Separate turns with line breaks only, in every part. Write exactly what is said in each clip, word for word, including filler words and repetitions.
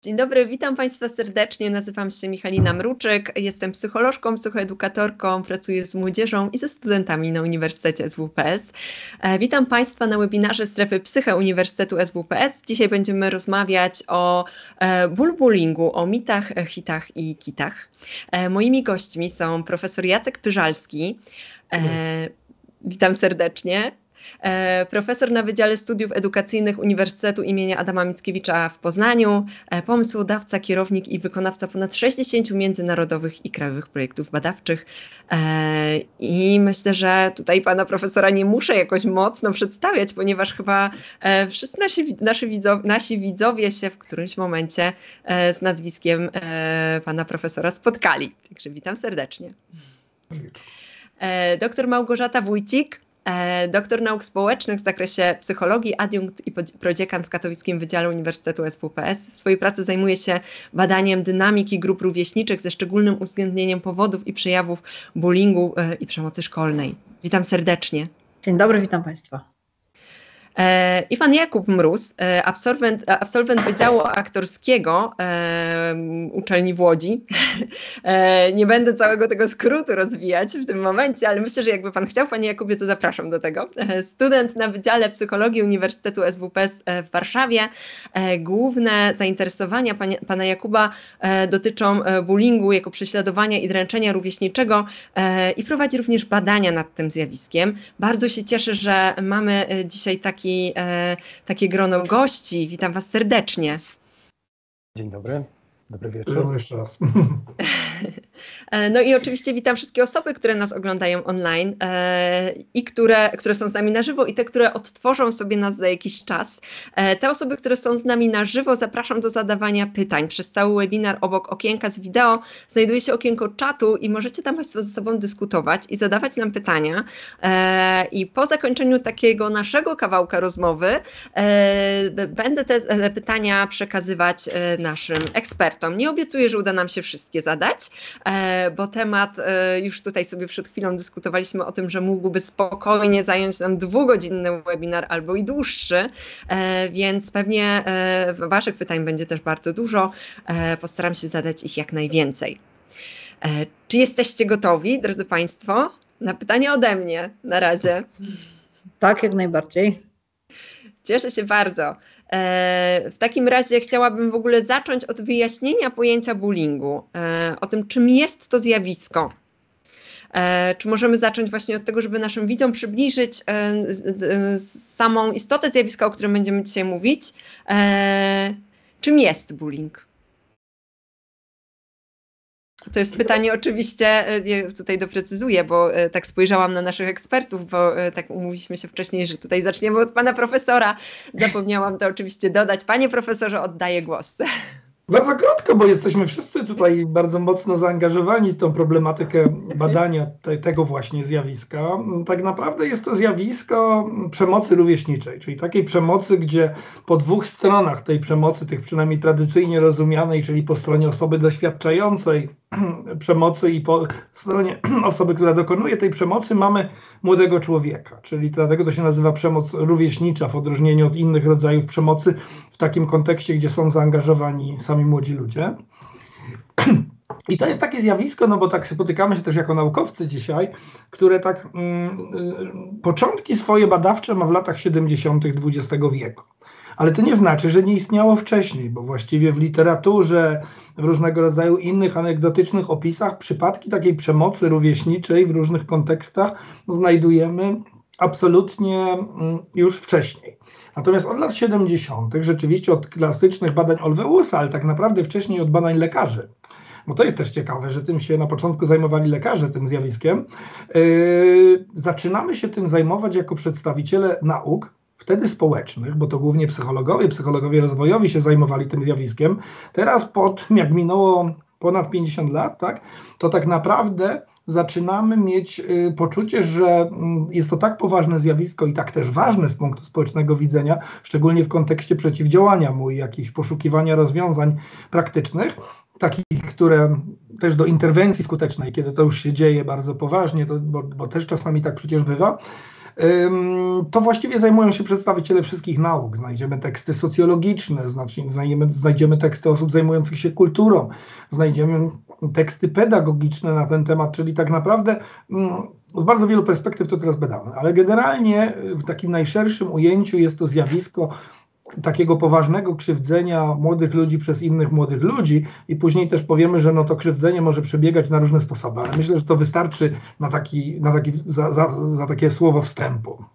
Dzień dobry, witam Państwa serdecznie, nazywam się Michalina Mruczyk, jestem psycholożką, psychoedukatorką, pracuję z młodzieżą i ze studentami na Uniwersytecie S W P S. Witam Państwa na webinarze Strefy Psyche Uniwersytetu S W P S. Dzisiaj będziemy rozmawiać o bullyingu, o mitach, hitach i kitach. Moimi gośćmi są profesor Jacek Pyżalski, witam serdecznie. Profesor na Wydziale Studiów Edukacyjnych Uniwersytetu imienia Adama Mickiewicza w Poznaniu, pomysłodawca, kierownik i wykonawca ponad sześćdziesięciu międzynarodowych i krajowych projektów badawczych. I myślę, że tutaj pana profesora nie muszę jakoś mocno przedstawiać, ponieważ chyba wszyscy nasi, nasi, widzowie, nasi widzowie się w którymś momencie z nazwiskiem pana profesora spotkali. Także witam serdecznie. Doktor Małgorzata Wójcik, doktor nauk społecznych w zakresie psychologii, adiunkt i prodziekan w Katowickim Wydziale Uniwersytetu S W P S. W swojej pracy zajmuje się badaniem dynamiki grup rówieśniczych ze szczególnym uwzględnieniem powodów i przejawów bullyingu i przemocy szkolnej. Witam serdecznie.
Dzień dobry, witam Państwa.
I pan Jakub Mróz, absolwent, absolwent Wydziału Aktorskiego uczelni w Łodzi. Nie będę całego tego skrótu rozwijać w tym momencie, ale myślę, że jakby pan chciał, panie Jakubie, to zapraszam do tego. Student na Wydziale Psychologii Uniwersytetu S W P S w Warszawie. Główne zainteresowania pana, pana Jakuba dotyczą bullyingu jako prześladowania i dręczenia rówieśniczego i prowadzi również badania nad tym zjawiskiem. Bardzo się cieszę, że mamy dzisiaj taki Taki, e, takie grono gości. Witam Was serdecznie.
Dzień dobry. Dobry wieczór.
Jeszcze raz.
No i oczywiście witam wszystkie osoby, które nas oglądają online e, i które, które są z nami na żywo i te, które odtworzą sobie nas za jakiś czas. E, te osoby, które są z nami na żywo, zapraszam do zadawania pytań. Przez cały webinar obok okienka z wideo znajduje się okienko czatu i możecie tam Państwo ze sobą dyskutować i zadawać nam pytania. E, I po zakończeniu takiego naszego kawałka rozmowy e, będę te pytania przekazywać naszym ekspertom. Nie obiecuję, że uda nam się wszystkie zadać, bo temat, już tutaj sobie przed chwilą dyskutowaliśmy o tym, że mógłby spokojnie zająć nam dwugodzinny webinar albo i dłuższy, więc pewnie Waszych pytań będzie też bardzo dużo. Postaram się zadać ich jak najwięcej. Czy jesteście gotowi, drodzy Państwo, na pytanie ode mnie na razie?
Tak, jak najbardziej.
Cieszę się bardzo. W takim razie chciałabym w ogóle zacząć od wyjaśnienia pojęcia bullyingu, o tym, czym jest to zjawisko. Czy możemy zacząć właśnie od tego, żeby naszym widzom przybliżyć samą istotę zjawiska, o którym będziemy dzisiaj mówić. Czym jest bullying? To jest pytanie oczywiście, tutaj doprecyzuję, bo tak spojrzałam na naszych ekspertów, bo tak umówiliśmy się wcześniej, że tutaj zaczniemy od pana profesora. Zapomniałam to oczywiście dodać. Panie profesorze, oddaję głos.
Bardzo krótko, bo jesteśmy wszyscy tutaj bardzo mocno zaangażowani w tą problematykę badania te, tego właśnie zjawiska. Tak naprawdę jest to zjawisko przemocy rówieśniczej, czyli takiej przemocy, gdzie po dwóch stronach tej przemocy, tych przynajmniej tradycyjnie rozumianej, czyli po stronie osoby doświadczającej przemocy i po stronie osoby, która dokonuje tej przemocy, mamy młodego człowieka, czyli dlatego to się nazywa przemoc rówieśnicza w odróżnieniu od innych rodzajów przemocy w takim kontekście, gdzie są zaangażowani sami młodzi ludzie. I to jest takie zjawisko, no bo tak spotykamy się też jako naukowcy dzisiaj, które tak mm, początki swoje badawcze ma w latach siedemdziesiątych dwudziestego wieku. Ale to nie znaczy, że nie istniało wcześniej, bo właściwie w literaturze, w różnego rodzaju innych anegdotycznych opisach przypadki takiej przemocy rówieśniczej w różnych kontekstach znajdujemy absolutnie już wcześniej. Natomiast od lat siedemdziesiątych, rzeczywiście od klasycznych badań Olweusa, ale tak naprawdę wcześniej od badań lekarzy, bo to jest też ciekawe, że tym się na początku zajmowali lekarze, tym zjawiskiem, yy, zaczynamy się tym zajmować jako przedstawiciele nauk, wtedy społecznych, bo to głównie psychologowie, psychologowie rozwojowi się zajmowali tym zjawiskiem. Teraz po tym, jak minęło ponad pięćdziesiąt lat, tak, to tak naprawdę zaczynamy mieć y, poczucie, że y, jest to tak poważne zjawisko i tak też ważne z punktu społecznego widzenia, szczególnie w kontekście przeciwdziałania mu i jakichś poszukiwania rozwiązań praktycznych, takich, które też do interwencji skutecznej, kiedy to już się dzieje bardzo poważnie, to, bo, bo też czasami tak przecież bywa, to właściwie zajmują się przedstawiciele wszystkich nauk. Znajdziemy teksty socjologiczne, znajdziemy, znajdziemy teksty osób zajmujących się kulturą, znajdziemy teksty pedagogiczne na ten temat, czyli tak naprawdę z bardzo wielu perspektyw to teraz badamy, ale generalnie w takim najszerszym ujęciu jest to zjawisko takiego poważnego krzywdzenia młodych ludzi przez innych młodych ludzi i później też powiemy, że no to krzywdzenie może przebiegać na różne sposoby, ale myślę, że to wystarczy na, taki, na taki, za, za, za takie słowo wstępu.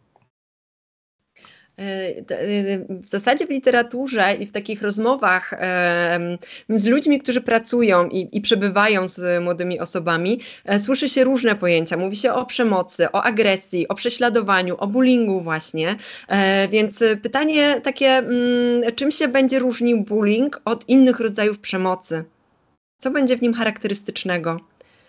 W zasadzie w literaturze i w takich rozmowach z ludźmi, którzy pracują i, i przebywają z młodymi osobami, słyszy się różne pojęcia. Mówi się o przemocy, o agresji, o prześladowaniu, o bullyingu właśnie. Więc pytanie takie, czym się będzie różnił bullying od innych rodzajów przemocy? Co będzie w nim charakterystycznego?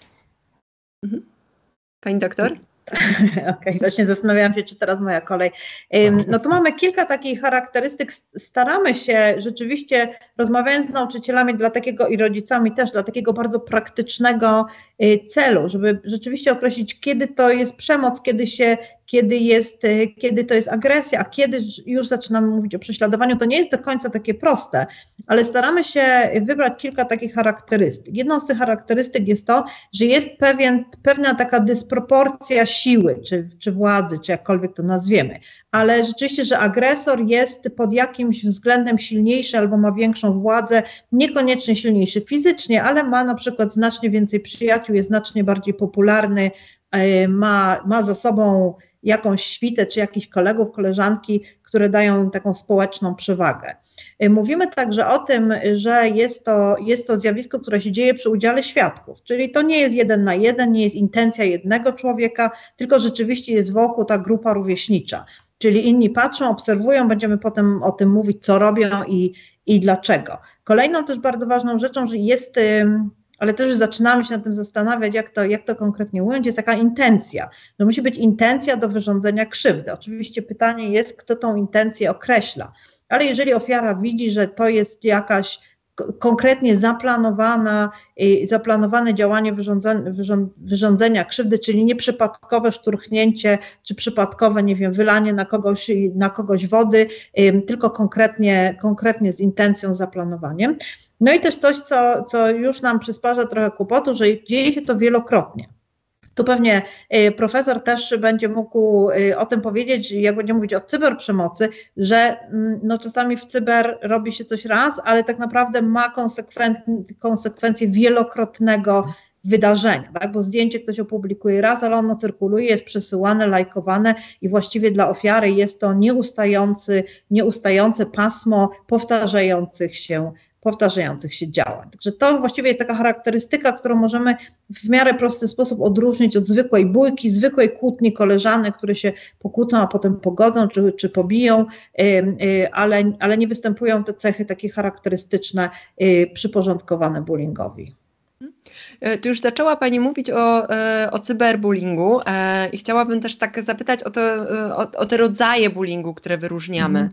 Pani doktor?
Okej, okay, właśnie zastanawiałam się, czy teraz moja kolej. No tu mamy kilka takich charakterystyk. Staramy się rzeczywiście, rozmawiając z nauczycielami dla takiego i rodzicami też, dla takiego bardzo praktycznego celu, żeby rzeczywiście określić, kiedy to jest przemoc, kiedy się, kiedy jest, kiedy to jest agresja, a kiedy już zaczynamy mówić o prześladowaniu. To nie jest do końca takie proste, ale staramy się wybrać kilka takich charakterystyk. Jedną z tych charakterystyk jest to, że jest pewien, pewna taka dysproporcja siły, czy, czy władzy, czy jakkolwiek to nazwiemy, ale rzeczywiście, że agresor jest pod jakimś względem silniejszy albo ma większą władzę, niekoniecznie silniejszy fizycznie, ale ma na przykład znacznie więcej przyjaciół, jest znacznie bardziej popularny, ma, ma za sobą jakąś świtę, czy jakichś kolegów, koleżanki, które dają im taką społeczną przewagę. Mówimy także o tym, że jest to, jest to zjawisko, które się dzieje przy udziale świadków, czyli to nie jest jeden na jeden, nie jest intencja jednego człowieka, tylko rzeczywiście jest wokół ta grupa rówieśnicza, czyli inni patrzą, obserwują, będziemy potem o tym mówić, co robią i, i dlaczego. Kolejną też bardzo ważną rzeczą, że jest... ale też już zaczynamy się nad tym zastanawiać, jak to, jak to konkretnie ująć, jest taka intencja, że musi być intencja do wyrządzenia krzywdy. Oczywiście pytanie jest, kto tą intencję określa, ale jeżeli ofiara widzi, że to jest jakaś konkretnie zaplanowana, zaplanowane działanie wyrządzenia, wyrządzenia krzywdy, czyli nieprzypadkowe szturchnięcie, czy przypadkowe, nie wiem, wylanie na kogoś, na kogoś wody, tylko konkretnie, konkretnie z intencją, zaplanowaniem. No i też coś, co, co już nam przysparza trochę kłopotu, że dzieje się to wielokrotnie. Tu pewnie profesor też będzie mógł o tym powiedzieć, jak będziemy mówić o cyberprzemocy, że no czasami w cyber robi się coś raz, ale tak naprawdę ma konsekwencje wielokrotnego wydarzenia, tak? Bo zdjęcie ktoś opublikuje raz, ale ono cyrkuluje, jest przesyłane, lajkowane i właściwie dla ofiary jest to nieustający, nieustające pasmo powtarzających się powtarzających się działań. Także to właściwie jest taka charakterystyka, którą możemy w miarę prosty sposób odróżnić od zwykłej bójki, zwykłej kłótni koleżanek, które się pokłócą, a potem pogodzą czy, czy pobiją, ale, ale nie występują te cechy takie charakterystyczne, przyporządkowane bullyingowi.
Tu już zaczęła Pani mówić o, o cyberbullyingu i chciałabym też tak zapytać o, to, o, o te rodzaje bullyingu, które wyróżniamy. Mhm.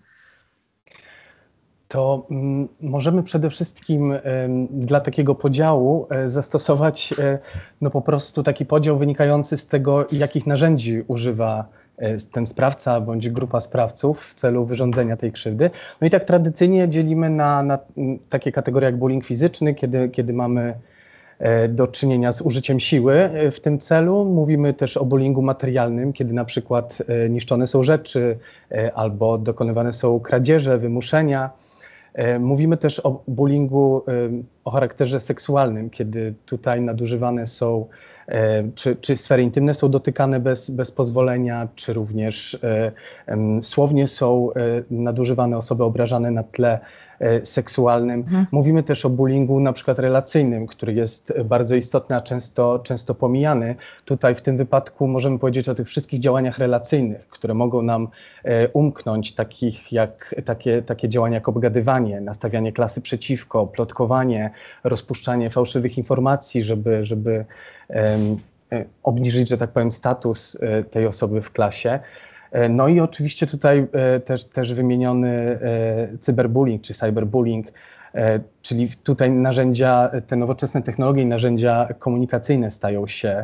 To m, możemy przede wszystkim y, dla takiego podziału y, zastosować y, no po prostu taki podział wynikający z tego, jakich narzędzi używa y, ten sprawca bądź grupa sprawców w celu wyrządzenia tej krzywdy. No i tak tradycyjnie dzielimy na, na takie kategorie jak bullying fizyczny, kiedy, kiedy mamy y, do czynienia z użyciem siły y, w tym celu. Mówimy też o bullyingu materialnym, kiedy na przykład y, niszczone są rzeczy y, albo dokonywane są kradzieże, wymuszenia. Mówimy też o bullyingu o charakterze seksualnym, kiedy tutaj nadużywane są, czy, czy sfery intymne są dotykane bez, bez pozwolenia, czy również słownie są nadużywane osoby obrażane na tle seksualnym. Mhm. Mówimy też o bullyingu na przykład relacyjnym, który jest bardzo istotny, a często, często pomijany. Tutaj w tym wypadku możemy powiedzieć o tych wszystkich działaniach relacyjnych, które mogą nam umknąć, takich jak, takie, takie działania jak obgadywanie, nastawianie klasy przeciwko, plotkowanie, rozpuszczanie fałszywych informacji, żeby, żeby um, obniżyć, że tak powiem, status tej osoby w klasie. No i oczywiście tutaj też, też wymieniony cyberbullying czy cyberbullying, czyli tutaj narzędzia, te nowoczesne technologie i narzędzia komunikacyjne stają się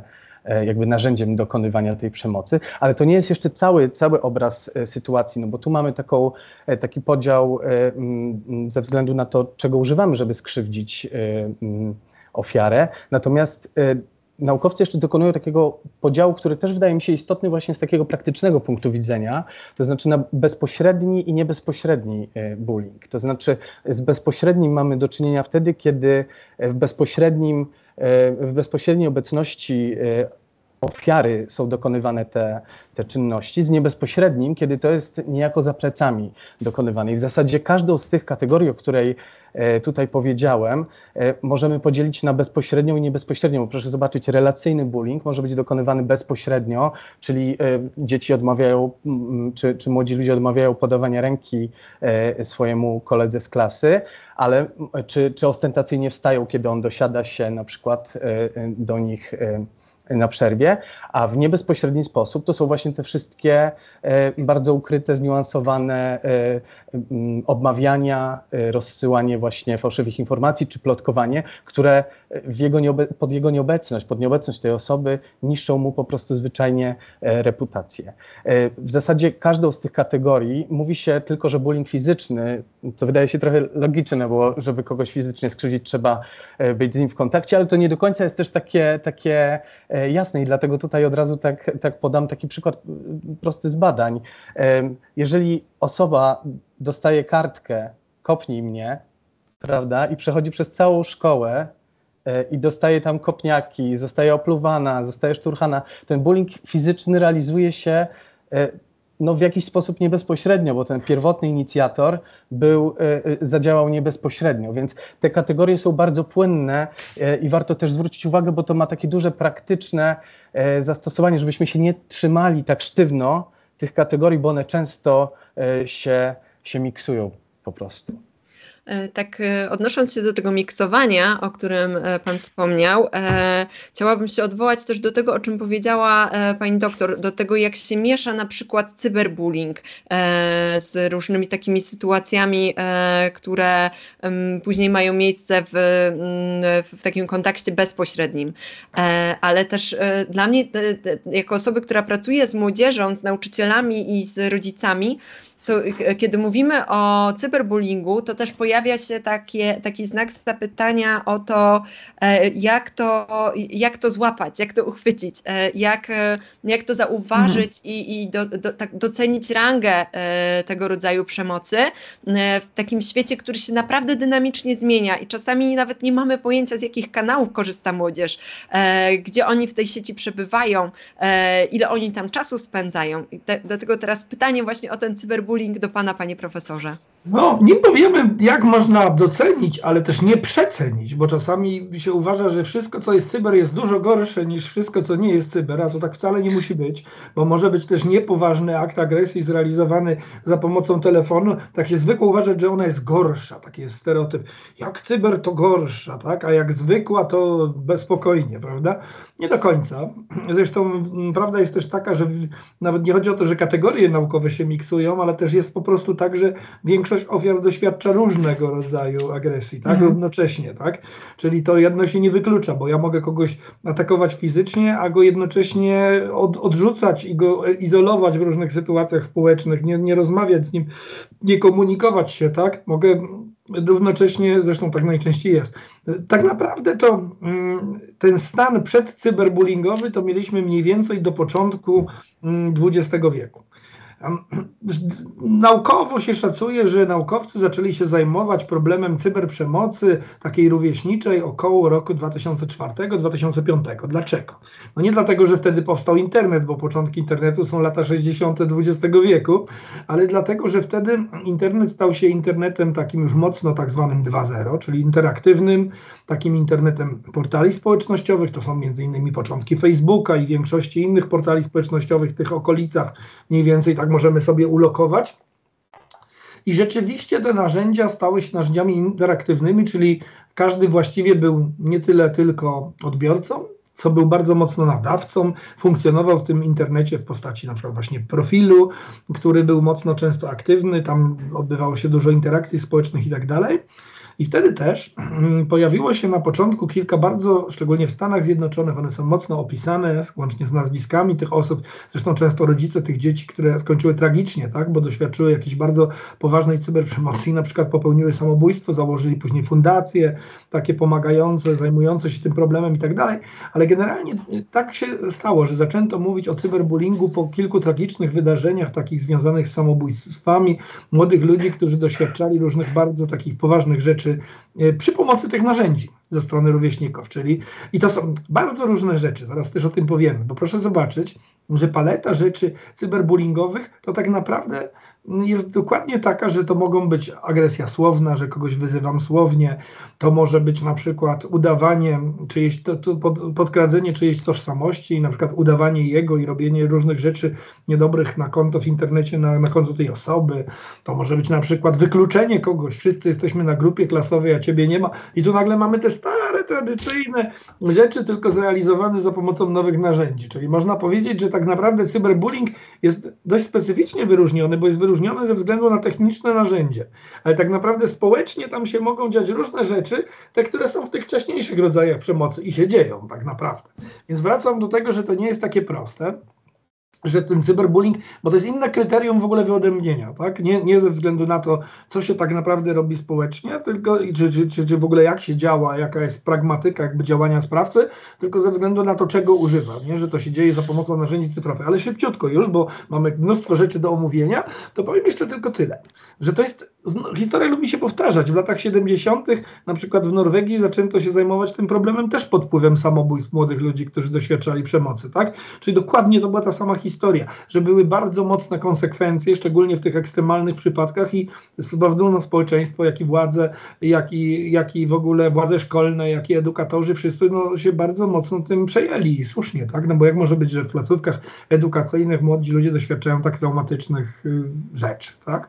jakby narzędziem dokonywania tej przemocy, ale to nie jest jeszcze cały, cały obraz sytuacji, no bo tu mamy taką, taki podział ze względu na to, czego używamy, żeby skrzywdzić ofiarę, natomiast naukowcy jeszcze dokonują takiego podziału, który też wydaje mi się istotny właśnie z takiego praktycznego punktu widzenia, to znaczy na bezpośredni i niebezpośredni bullying. To znaczy z bezpośrednim mamy do czynienia wtedy, kiedy w bezpośrednim, w bezpośredniej obecności ofiary są dokonywane te, te czynności, z niebezpośrednim, kiedy to jest niejako za plecami dokonywane. I w zasadzie każdą z tych kategorii, o której tutaj powiedziałem, możemy podzielić na bezpośrednią i niebezpośrednią. Proszę zobaczyć, relacyjny bullying może być dokonywany bezpośrednio, czyli dzieci odmawiają, czy, czy młodzi ludzie odmawiają podawania ręki swojemu koledze z klasy, ale czy, czy ostentacyjnie wstają, kiedy on dosiada się na przykład do nich na przerwie, a w niebezpośredni sposób to są właśnie te wszystkie bardzo ukryte, zniuansowane obmawiania, rozsyłanie właśnie fałszywych informacji czy plotkowanie, które w jego nieobe- pod jego nieobecność, pod nieobecność tej osoby niszczą mu po prostu zwyczajnie reputację. W zasadzie każdą z tych kategorii mówi się tylko, że bullying fizyczny, co wydaje się trochę logiczne, bo żeby kogoś fizycznie skrzywdzić, trzeba być z nim w kontakcie, ale to nie do końca jest też takie, takie jasne i dlatego tutaj od razu tak, tak podam taki przykład prosty z badań. Jeżeli osoba dostaje kartkę, kopnij mnie, prawda, i przechodzi przez całą szkołę i dostaje tam kopniaki, zostaje opluwana, zostaje szturchana, ten bullying fizyczny realizuje się no, w jakiś sposób niebezpośrednio, bo ten pierwotny inicjator był, zadziałał niebezpośrednio, więc te kategorie są bardzo płynne i warto też zwrócić uwagę, bo to ma takie duże praktyczne zastosowanie, żebyśmy się nie trzymali tak sztywno tych kategorii, bo one często się, się miksują po prostu.
Tak, odnosząc się do tego miksowania, o którym Pan wspomniał, e, chciałabym się odwołać też do tego, o czym powiedziała e, Pani doktor, do tego, jak się miesza na przykład cyberbullying e, z różnymi takimi sytuacjami, e, które m, później mają miejsce w, m, w takim kontakcie bezpośrednim. E, ale też e, dla mnie, e, jako osoby, która pracuje z młodzieżą, z nauczycielami i z rodzicami, to, kiedy mówimy o cyberbullyingu, to też pojawia się takie, taki znak zapytania o to, jak to, jak to złapać, jak to uchwycić, jak, jak to zauważyć mhm. i, i do, do, tak docenić rangę tego rodzaju przemocy w takim świecie, który się naprawdę dynamicznie zmienia i czasami nawet nie mamy pojęcia, z jakich kanałów korzysta młodzież, gdzie oni w tej sieci przebywają, ile oni tam czasu spędzają. I te, dlatego teraz pytanie właśnie o ten cyberbullying do Pana, Panie Profesorze.
No, nie powiemy, jak można docenić, ale też nie przecenić, bo czasami się uważa, że wszystko, co jest cyber, jest dużo gorsze niż wszystko, co nie jest cyber, a to tak wcale nie musi być, bo może być też niepoważny akt agresji zrealizowany za pomocą telefonu. Tak się zwykło uważać, że ona jest gorsza, taki jest stereotyp. Jak cyber, to gorsza, tak? A jak zwykła, to bezspokojnie, prawda? Nie do końca. Zresztą prawda jest też taka, że nawet nie chodzi o to, że kategorie naukowe się miksują, ale też jest po prostu tak, że większość ofiar doświadcza różnego rodzaju agresji, tak? Mhm. Równocześnie, tak? Czyli to jedno się nie wyklucza, bo ja mogę kogoś atakować fizycznie, a go jednocześnie od, odrzucać i go izolować w różnych sytuacjach społecznych, nie, nie rozmawiać z nim, nie komunikować się, tak? Mogę równocześnie, zresztą tak najczęściej jest. Tak naprawdę to ten stan przedcyberbullyingowy to mieliśmy mniej więcej do początku dwudziestego wieku. Naukowo się szacuje, że naukowcy zaczęli się zajmować problemem cyberprzemocy takiej rówieśniczej około roku dwa tysiące czwartego do dwa tysiące piątego. Dlaczego? No nie dlatego, że wtedy powstał internet, bo początki internetu są lata sześćdziesiąte dwudziestego wieku, ale dlatego, że wtedy internet stał się internetem takim już mocno tak zwanym dwa zero, czyli interaktywnym, takim internetem portali społecznościowych. To są między innymi początki Facebooka i większości innych portali społecznościowych w tych okolicach, mniej więcej tak możemy sobie ulokować. I rzeczywiście te narzędzia stały się narzędziami interaktywnymi, czyli każdy właściwie był nie tyle tylko odbiorcą, co był bardzo mocno nadawcą, funkcjonował w tym internecie w postaci na przykład właśnie profilu, który był mocno często aktywny, tam odbywało się dużo interakcji społecznych i tak dalej. I wtedy też pojawiło się na początku kilka bardzo, szczególnie w Stanach Zjednoczonych, one są mocno opisane, łącznie z nazwiskami tych osób, zresztą często rodzice tych dzieci, które skończyły tragicznie, tak, bo doświadczyły jakiejś bardzo poważnej cyberprzemocy i na przykład popełniły samobójstwo, założyli później fundacje takie pomagające, zajmujące się tym problemem i tak dalej, ale generalnie tak się stało, że zaczęto mówić o cyberbullyingu po kilku tragicznych wydarzeniach takich związanych z samobójstwami młodych ludzi, którzy doświadczali różnych bardzo takich poważnych rzeczy przy pomocy tych narzędzi ze strony rówieśników, czyli i to są bardzo różne rzeczy, zaraz też o tym powiemy, bo proszę zobaczyć, że paleta rzeczy cyberbullyingowych to tak naprawdę jest dokładnie taka, że to mogą być agresja słowna, że kogoś wyzywam słownie, to może być na przykład udawanie czyjejś, to, to pod, podkradzenie czyjejś tożsamości, na przykład udawanie jego i robienie różnych rzeczy niedobrych na konto w internecie, na, na konto tej osoby, to może być na przykład wykluczenie kogoś, wszyscy jesteśmy na grupie klasowej, a ciebie nie ma i tu nagle mamy te stare, tradycyjne rzeczy, tylko zrealizowane za pomocą nowych narzędzi, czyli można powiedzieć, że tak naprawdę cyberbullying jest dość specyficznie wyróżniony, bo jest wyróżniony ze względu na techniczne narzędzie, ale tak naprawdę społecznie tam się mogą dziać różne rzeczy, te, które są w tych wcześniejszych rodzajach przemocy i się dzieją tak naprawdę. Więc wracam do tego, że to nie jest takie proste, że ten cyberbullying, bo to jest inne kryterium w ogóle wyodrębnienia, tak? Nie, nie ze względu na to, co się tak naprawdę robi społecznie, tylko czy, czy, czy, czy w ogóle jak się działa, jaka jest pragmatyka jakby działania sprawcy, tylko ze względu na to, czego używa, nie? Że to się dzieje za pomocą narzędzi cyfrowych. Ale szybciutko już, bo mamy mnóstwo rzeczy do omówienia, to powiem jeszcze tylko tyle, że to jest, historia lubi się powtarzać. W latach siedemdziesiątych na przykład w Norwegii zaczęto się zajmować tym problemem też pod wpływem samobójstw młodych ludzi, którzy doświadczali przemocy, tak? Czyli dokładnie to była ta sama historia. Historia, że były bardzo mocne konsekwencje, szczególnie w tych ekstremalnych przypadkach i zarówno społeczeństwo, jak i władze, jak i, jak i w ogóle władze szkolne, jak i edukatorzy, wszyscy no, się bardzo mocno tym przejęli i słusznie, tak? No bo jak może być, że w placówkach edukacyjnych młodzi ludzie doświadczają tak traumatycznych y, rzeczy, tak?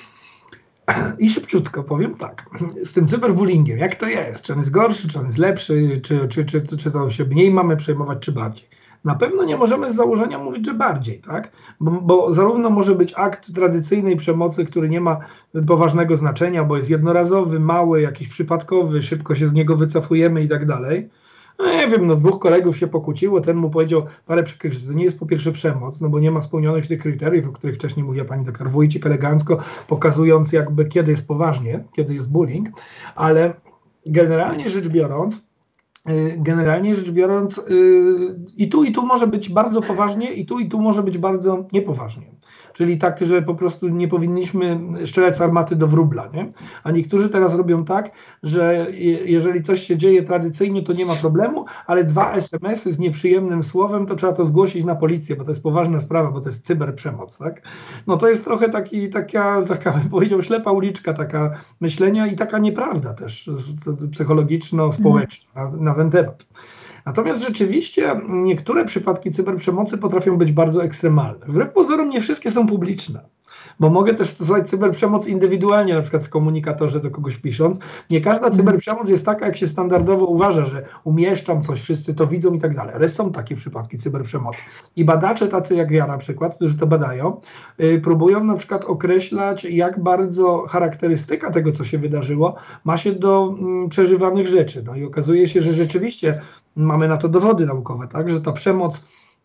I szybciutko powiem tak, z tym cyberbullyingiem, jak to jest? Czy on jest gorszy, czy on jest lepszy, czy, czy, czy, czy, czy to się mniej mamy przejmować, czy bardziej? Na pewno nie możemy z założenia mówić, że bardziej, tak? Bo, bo zarówno może być akt tradycyjnej przemocy, który nie ma poważnego znaczenia, bo jest jednorazowy, mały, jakiś przypadkowy, szybko się z niego wycofujemy i tak dalej. No nie wiem, no dwóch kolegów się pokłóciło, ten mu powiedział parę przykrych, że to nie jest po pierwsze przemoc, no bo nie ma spełnionych tych kryteriów, o których wcześniej mówiła pani doktor Wójcik elegancko, pokazując jakby kiedy jest poważnie, kiedy jest bullying, ale generalnie rzecz biorąc, Generalnie rzecz biorąc yy, i tu i tu może być bardzo poważnie i tu i tu może być bardzo niepoważnie. Czyli tak, że po prostu nie powinniśmy strzelać z armaty do wróbla, nie? A niektórzy teraz robią tak, że je, jeżeli coś się dzieje tradycyjnie, to nie ma problemu, ale dwa es em esy z nieprzyjemnym słowem, to trzeba to zgłosić na policję, bo to jest poważna sprawa, bo to jest cyberprzemoc, tak? No to jest trochę taki, taka, taka bym powiedział, ślepa uliczka taka myślenia i taka nieprawda też psychologiczno-społeczna na, na ten temat. Natomiast rzeczywiście niektóre przypadki cyberprzemocy potrafią być bardzo ekstremalne. Wbrew pozorom nie wszystkie są publiczne, bo mogę też stosować cyberprzemoc indywidualnie, na przykład w komunikatorze do kogoś pisząc. Nie każda cyberprzemoc jest taka, jak się standardowo uważa, że umieszczam coś, wszyscy to widzą i tak dalej, ale są takie przypadki cyberprzemocy. I badacze tacy jak ja na przykład, którzy to badają, yy, próbują na przykład określać, jak bardzo charakterystyka tego, co się wydarzyło, ma się do yy, przeżywanych rzeczy. No i okazuje się, że rzeczywiście mamy na to dowody naukowe, tak, że ta przemoc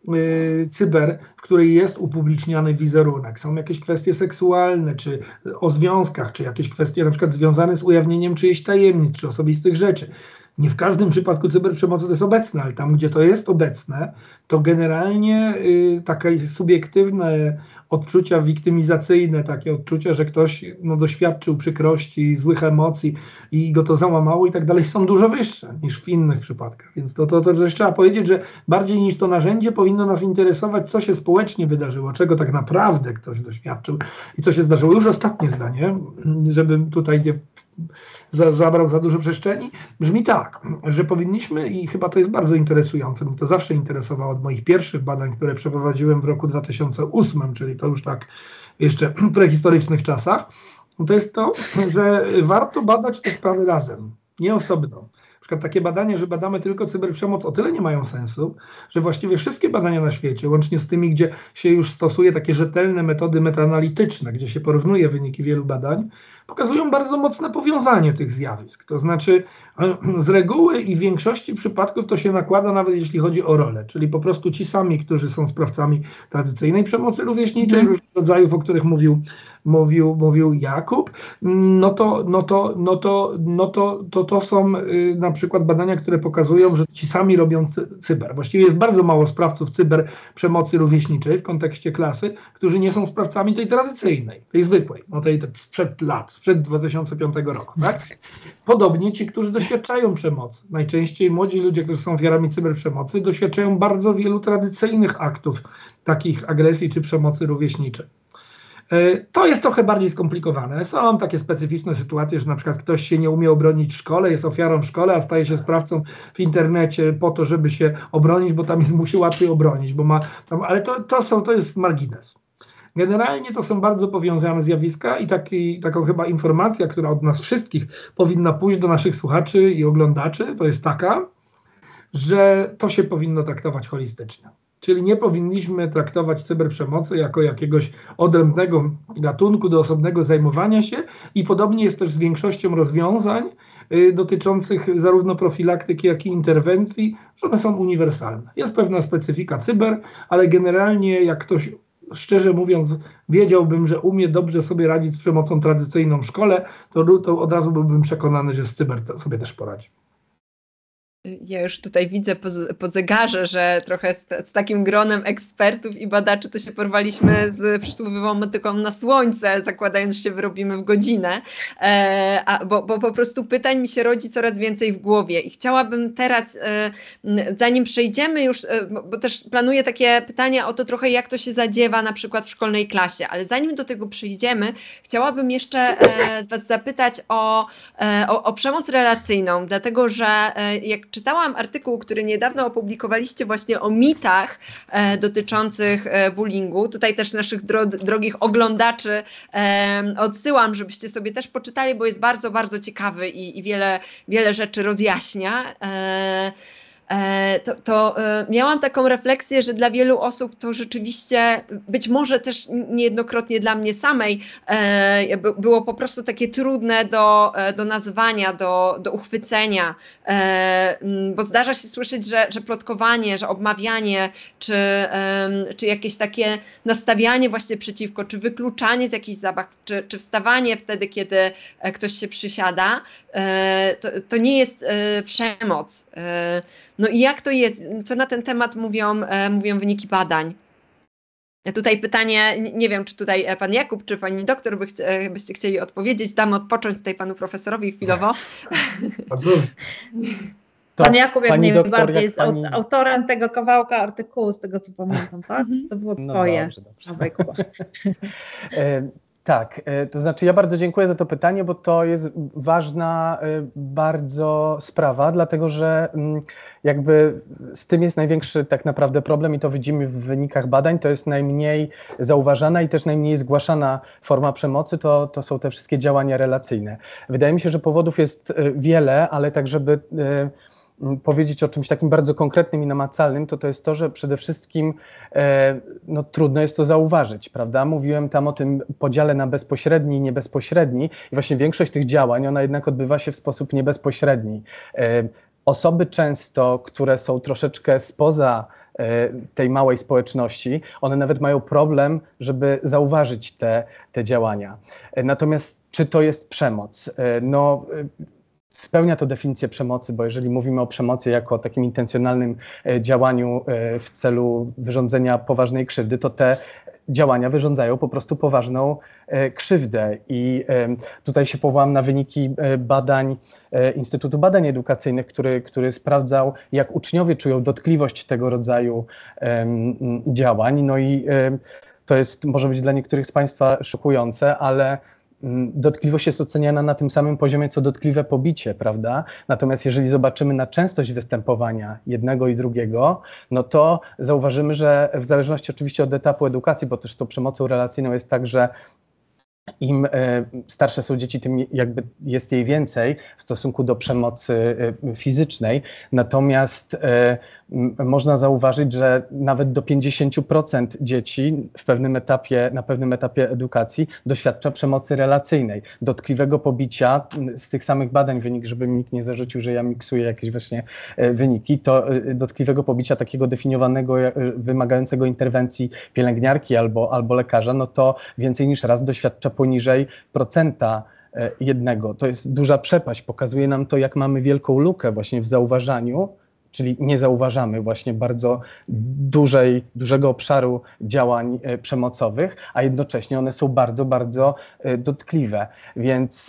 yy, cyber, w której jest upubliczniany wizerunek, są jakieś kwestie seksualne, czy o związkach, czy jakieś kwestie na przykład związane z ujawnieniem czyjejś tajemnic, czy osobistych rzeczy. Nie w każdym przypadku cyberprzemocy to jest obecne, ale tam, gdzie to jest obecne, to generalnie y, takie subiektywne odczucia wiktymizacyjne, takie odczucia, że ktoś no, doświadczył przykrości, złych emocji i go to załamało i tak dalej, są dużo wyższe niż w innych przypadkach. Więc to, to, to też trzeba powiedzieć, że bardziej niż to narzędzie powinno nas interesować, co się społecznie wydarzyło, czego tak naprawdę ktoś doświadczył i co się zdarzyło. Już ostatnie zdanie, żebym tutaj nie Za, zabrał za dużo przestrzeni, brzmi tak, że powinniśmy, i chyba to jest bardzo interesujące, mnie to zawsze interesowało od moich pierwszych badań, które przeprowadziłem w roku dwa tysiące ósmym, czyli to już tak jeszcze w prehistorycznych czasach, to jest to, że warto badać te sprawy razem, nie osobno. Na przykład takie badania, że badamy tylko cyberprzemoc, o tyle nie mają sensu, że właściwie wszystkie badania na świecie, łącznie z tymi, gdzie się już stosuje takie rzetelne metody metaanalityczne, gdzie się porównuje wyniki wielu badań, pokazują bardzo mocne powiązanie tych zjawisk. To znaczy z reguły i w większości przypadków to się nakłada nawet jeśli chodzi o rolę, czyli po prostu ci sami, którzy są sprawcami tradycyjnej przemocy rówieśniczej, mm. różnych rodzajów, o których mówił, mówił, mówił Jakub, no to, no to, no to, no to, to, to są y, na przykład badania, które pokazują, że ci sami robią cy cyber. Właściwie jest bardzo mało sprawców cyber przemocy rówieśniczej w kontekście klasy, którzy nie są sprawcami tej tradycyjnej, tej zwykłej, no tej sprzed lat, sprzed dwa tysiące piątego roku. Tak? Podobnie ci, którzy doświadczają przemocy. Najczęściej młodzi ludzie, którzy są ofiarami cyberprzemocy, doświadczają bardzo wielu tradycyjnych aktów takich agresji czy przemocy rówieśniczej. To jest trochę bardziej skomplikowane. Są takie specyficzne sytuacje, że na przykład ktoś się nie umie obronić w szkole, jest ofiarą w szkole, a staje się sprawcą w internecie po to, żeby się obronić, bo tam jest, mu się łatwiej obronić, bo ma tam, ale to, to, są, to jest margines. Generalnie to są bardzo powiązane zjawiska i taki, taką chyba informacja, która od nas wszystkich powinna pójść do naszych słuchaczy i oglądaczy, to jest taka, że to się powinno traktować holistycznie. Czyli nie powinniśmy traktować cyberprzemocy jako jakiegoś odrębnego gatunku do osobnego zajmowania się i podobnie jest też z większością rozwiązań y, dotyczących zarówno profilaktyki, jak i interwencji, że one są uniwersalne. Jest pewna specyfika cyber, ale generalnie jak ktoś, szczerze mówiąc, wiedziałbym, że umie dobrze sobie radzić z przemocą tradycyjną w szkole, to, to od razu byłbym przekonany, że z cyber sobie też poradzi.
Ja już tutaj widzę po, po zegarze, że trochę z, z takim gronem ekspertów i badaczy to się porwaliśmy z przysłowiową motyką na słońce, zakładając, że się wyrobimy w godzinę, e, a, bo, bo po prostu pytań mi się rodzi coraz więcej w głowie i chciałabym teraz, e, zanim przejdziemy już, e, bo też planuję takie pytania o to trochę, jak to się zadziewa na przykład w szkolnej klasie, ale zanim do tego przejdziemy, chciałabym jeszcze e, was zapytać o, e, o, o przemoc relacyjną, dlatego że e, jak czytałam artykuł, który niedawno opublikowaliście właśnie o mitach e, dotyczących e, bullyingu. Tutaj też naszych dro drogich oglądaczy e, odsyłam, żebyście sobie też poczytali, bo jest bardzo, bardzo ciekawy i, i wiele, wiele rzeczy rozjaśnia. E, To, to miałam taką refleksję, że dla wielu osób to rzeczywiście, być może też niejednokrotnie dla mnie samej, było po prostu takie trudne do, do nazwania, do, do uchwycenia, bo zdarza się słyszeć, że, że plotkowanie, że obmawianie, czy, czy jakieś takie nastawianie właśnie przeciwko, czy wykluczanie z jakichś zabaw, czy, czy wstawanie wtedy, kiedy ktoś się przysiada, to, to nie jest przemoc. No i jak to jest? Co na ten temat mówią, e, mówią wyniki badań? Tutaj pytanie, nie wiem, czy tutaj pan Jakub, czy pani doktor by chcie, byście chcieli odpowiedzieć. Damy odpocząć tutaj panu profesorowi chwilowo.
Pan Jakub jak najbardziej jest pani... autorem tego kawałka artykułu, z tego co pamiętam, tak? To było twoje. No dobrze, dobrze.
Tak, to znaczy ja bardzo dziękuję za to pytanie, bo to jest ważna bardzo sprawa, dlatego że jakby z tym jest największy tak naprawdę problem i to widzimy w wynikach badań, to jest najmniej zauważana i też najmniej zgłaszana forma przemocy, to, to są te wszystkie działania relacyjne. Wydaje mi się, że powodów jest wiele, ale tak żeby powiedzieć o czymś takim bardzo konkretnym i namacalnym, to to jest to, że przede wszystkim e, no, trudno jest to zauważyć, prawda? Mówiłem tam o tym podziale na bezpośredni i niebezpośredni i właśnie większość tych działań, ona jednak odbywa się w sposób niebezpośredni. E, osoby często, które są troszeczkę spoza e, tej małej społeczności, one nawet mają problem, żeby zauważyć te, te działania. E, natomiast czy to jest przemoc? E, no, spełnia to definicję przemocy, bo jeżeli mówimy o przemocy jako o takim intencjonalnym działaniu w celu wyrządzenia poważnej krzywdy, to te działania wyrządzają po prostu poważną krzywdę. I tutaj się powołam na wyniki badań Instytutu Badań Edukacyjnych, który, który sprawdzał, jak uczniowie czują dotkliwość tego rodzaju działań. No i to jest, może być dla niektórych z Państwa szokujące, ale dotkliwość jest oceniana na tym samym poziomie, co dotkliwe pobicie, prawda? Natomiast jeżeli zobaczymy na częstość występowania jednego i drugiego, no to zauważymy, że w zależności oczywiście od etapu edukacji, bo też z tą przemocą relacyjną jest tak, że im starsze są dzieci, tym jakby jest jej więcej w stosunku do przemocy fizycznej. Natomiast można zauważyć, że nawet do pięćdziesiąt procent dzieci w pewnym etapie, na pewnym etapie edukacji doświadcza przemocy relacyjnej, dotkliwego pobicia. Z tych samych badań wynik, żeby mi nikt nie zarzucił, że ja miksuję jakieś właśnie wyniki, to dotkliwego pobicia takiego definiowanego, wymagającego interwencji pielęgniarki albo, albo lekarza, no to więcej niż raz doświadcza poniżej procenta jednego. To jest duża przepaść. Pokazuje nam to, jak mamy wielką lukę właśnie w zauważaniu, czyli nie zauważamy właśnie bardzo dużej, dużego obszaru działań przemocowych, a jednocześnie one są bardzo, bardzo dotkliwe. Więc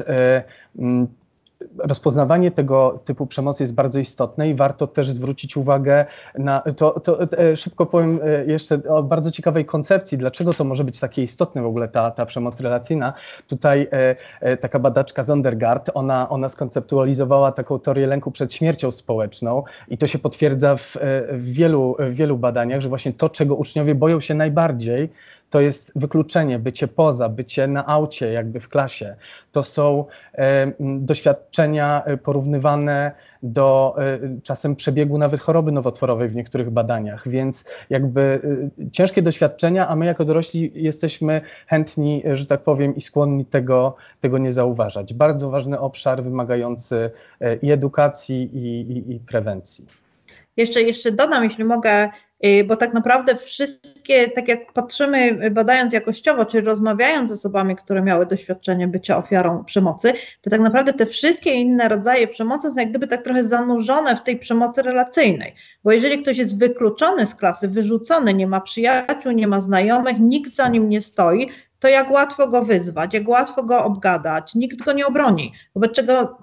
rozpoznawanie tego typu przemocy jest bardzo istotne i warto też zwrócić uwagę na, to, to szybko powiem jeszcze o bardzo ciekawej koncepcji, dlaczego to może być takie istotne w ogóle ta, ta przemoc relacyjna. Tutaj e, taka badaczka Zondergaard, ona, ona skonceptualizowała taką teorię lęku przed śmiercią społeczną i to się potwierdza w, w, wielu, w wielu badaniach, że właśnie to, czego uczniowie boją się najbardziej, to jest wykluczenie, bycie poza, bycie na aucie jakby w klasie. To są e, doświadczenia porównywane do e, czasem przebiegu nawet choroby nowotworowej w niektórych badaniach, więc jakby e, ciężkie doświadczenia, a my jako dorośli jesteśmy chętni, że tak powiem, i skłonni tego, tego nie zauważać. Bardzo ważny obszar wymagający e, i edukacji, i, i, i prewencji.
Jeszcze, jeszcze dodam, jeśli mogę, bo tak naprawdę wszystkie, tak jak patrzymy badając jakościowo, czyli rozmawiając z osobami, które miały doświadczenie bycia ofiarą przemocy, to tak naprawdę te wszystkie inne rodzaje przemocy są jak gdyby tak trochę zanurzone w tej przemocy relacyjnej, bo jeżeli ktoś jest wykluczony z klasy, wyrzucony, nie ma przyjaciół, nie ma znajomych, nikt za nim nie stoi, to jak łatwo go wyzwać, jak łatwo go obgadać, nikt go nie obroni, wobec czego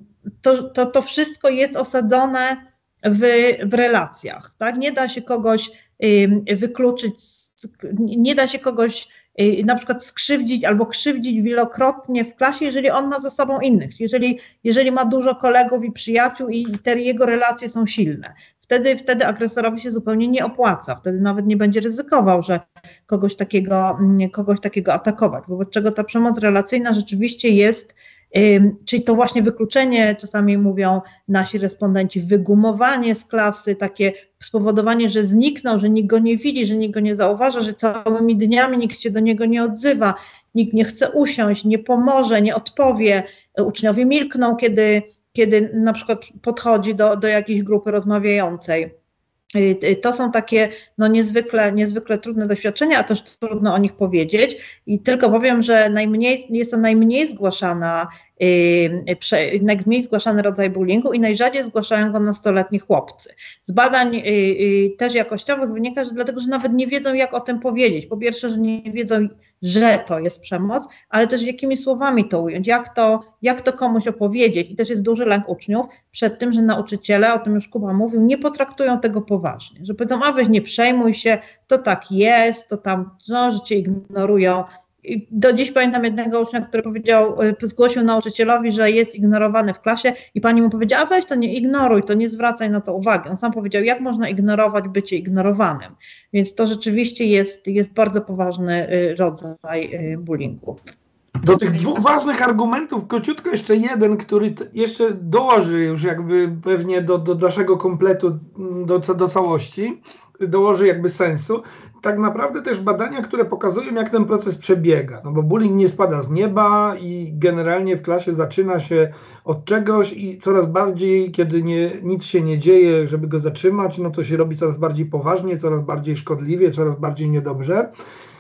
to, to, to wszystko jest osadzone W, w relacjach, tak? Nie da się kogoś y, wykluczyć, nie da się kogoś y, na przykład skrzywdzić albo krzywdzić wielokrotnie w klasie, jeżeli on ma za sobą innych, jeżeli, jeżeli ma dużo kolegów i przyjaciół i te jego relacje są silne. Wtedy, wtedy agresorowi się zupełnie nie opłaca, wtedy nawet nie będzie ryzykował, że kogoś takiego, kogoś takiego atakować, wobec czego ta przemoc relacyjna rzeczywiście jest, czyli to właśnie wykluczenie, czasami mówią nasi respondenci, wygumowanie z klasy, takie spowodowanie, że zniknął, że nikt go nie widzi, że nikt go nie zauważa, że całymi dniami nikt się do niego nie odzywa, nikt nie chce usiąść, nie pomoże, nie odpowie, uczniowie milkną, kiedy, kiedy na przykład podchodzi do, do jakiejś grupy rozmawiającej. To są takie no, niezwykle, niezwykle trudne doświadczenia, a też trudno o nich powiedzieć i tylko powiem, że najmniej, jest to najmniej zgłaszana, yy, prze, najmniej zgłaszany rodzaj bullyingu i najrzadziej zgłaszają go nastoletni chłopcy. Z badań yy, yy, też jakościowych wynika, że dlatego, że nawet nie wiedzą, jak o tym powiedzieć. Po pierwsze, że nie wiedzą, że to jest przemoc, ale też jakimi słowami to ująć, jak to, jak to komuś opowiedzieć. I też jest duży lęk uczniów przed tym, że nauczyciele, o tym już Kuba mówił, nie potraktują tego poważnie, że powiedzą, a weź nie przejmuj się, to tak jest, to tam, no, że cię ignorują. I do dziś pamiętam jednego ucznia, który powiedział, zgłosił nauczycielowi, że jest ignorowany w klasie i pani mu powiedziała, a weź to nie ignoruj, to nie zwracaj na to uwagi. On sam powiedział, jak można ignorować bycie ignorowanym. Więc to rzeczywiście jest, jest bardzo poważny rodzaj bullyingu.
Do tych dwóch ważnych argumentów króciutko jeszcze jeden, który jeszcze dołoży już jakby pewnie do, do naszego kompletu, do, do całości, dołoży jakby sensu. Tak naprawdę też badania, które pokazują, jak ten proces przebiega, no bo bullying nie spada z nieba i generalnie w klasie zaczyna się od czegoś i coraz bardziej, kiedy nie, nic się nie dzieje, żeby go zatrzymać, no to się robi coraz bardziej poważnie, coraz bardziej szkodliwie, coraz bardziej niedobrze.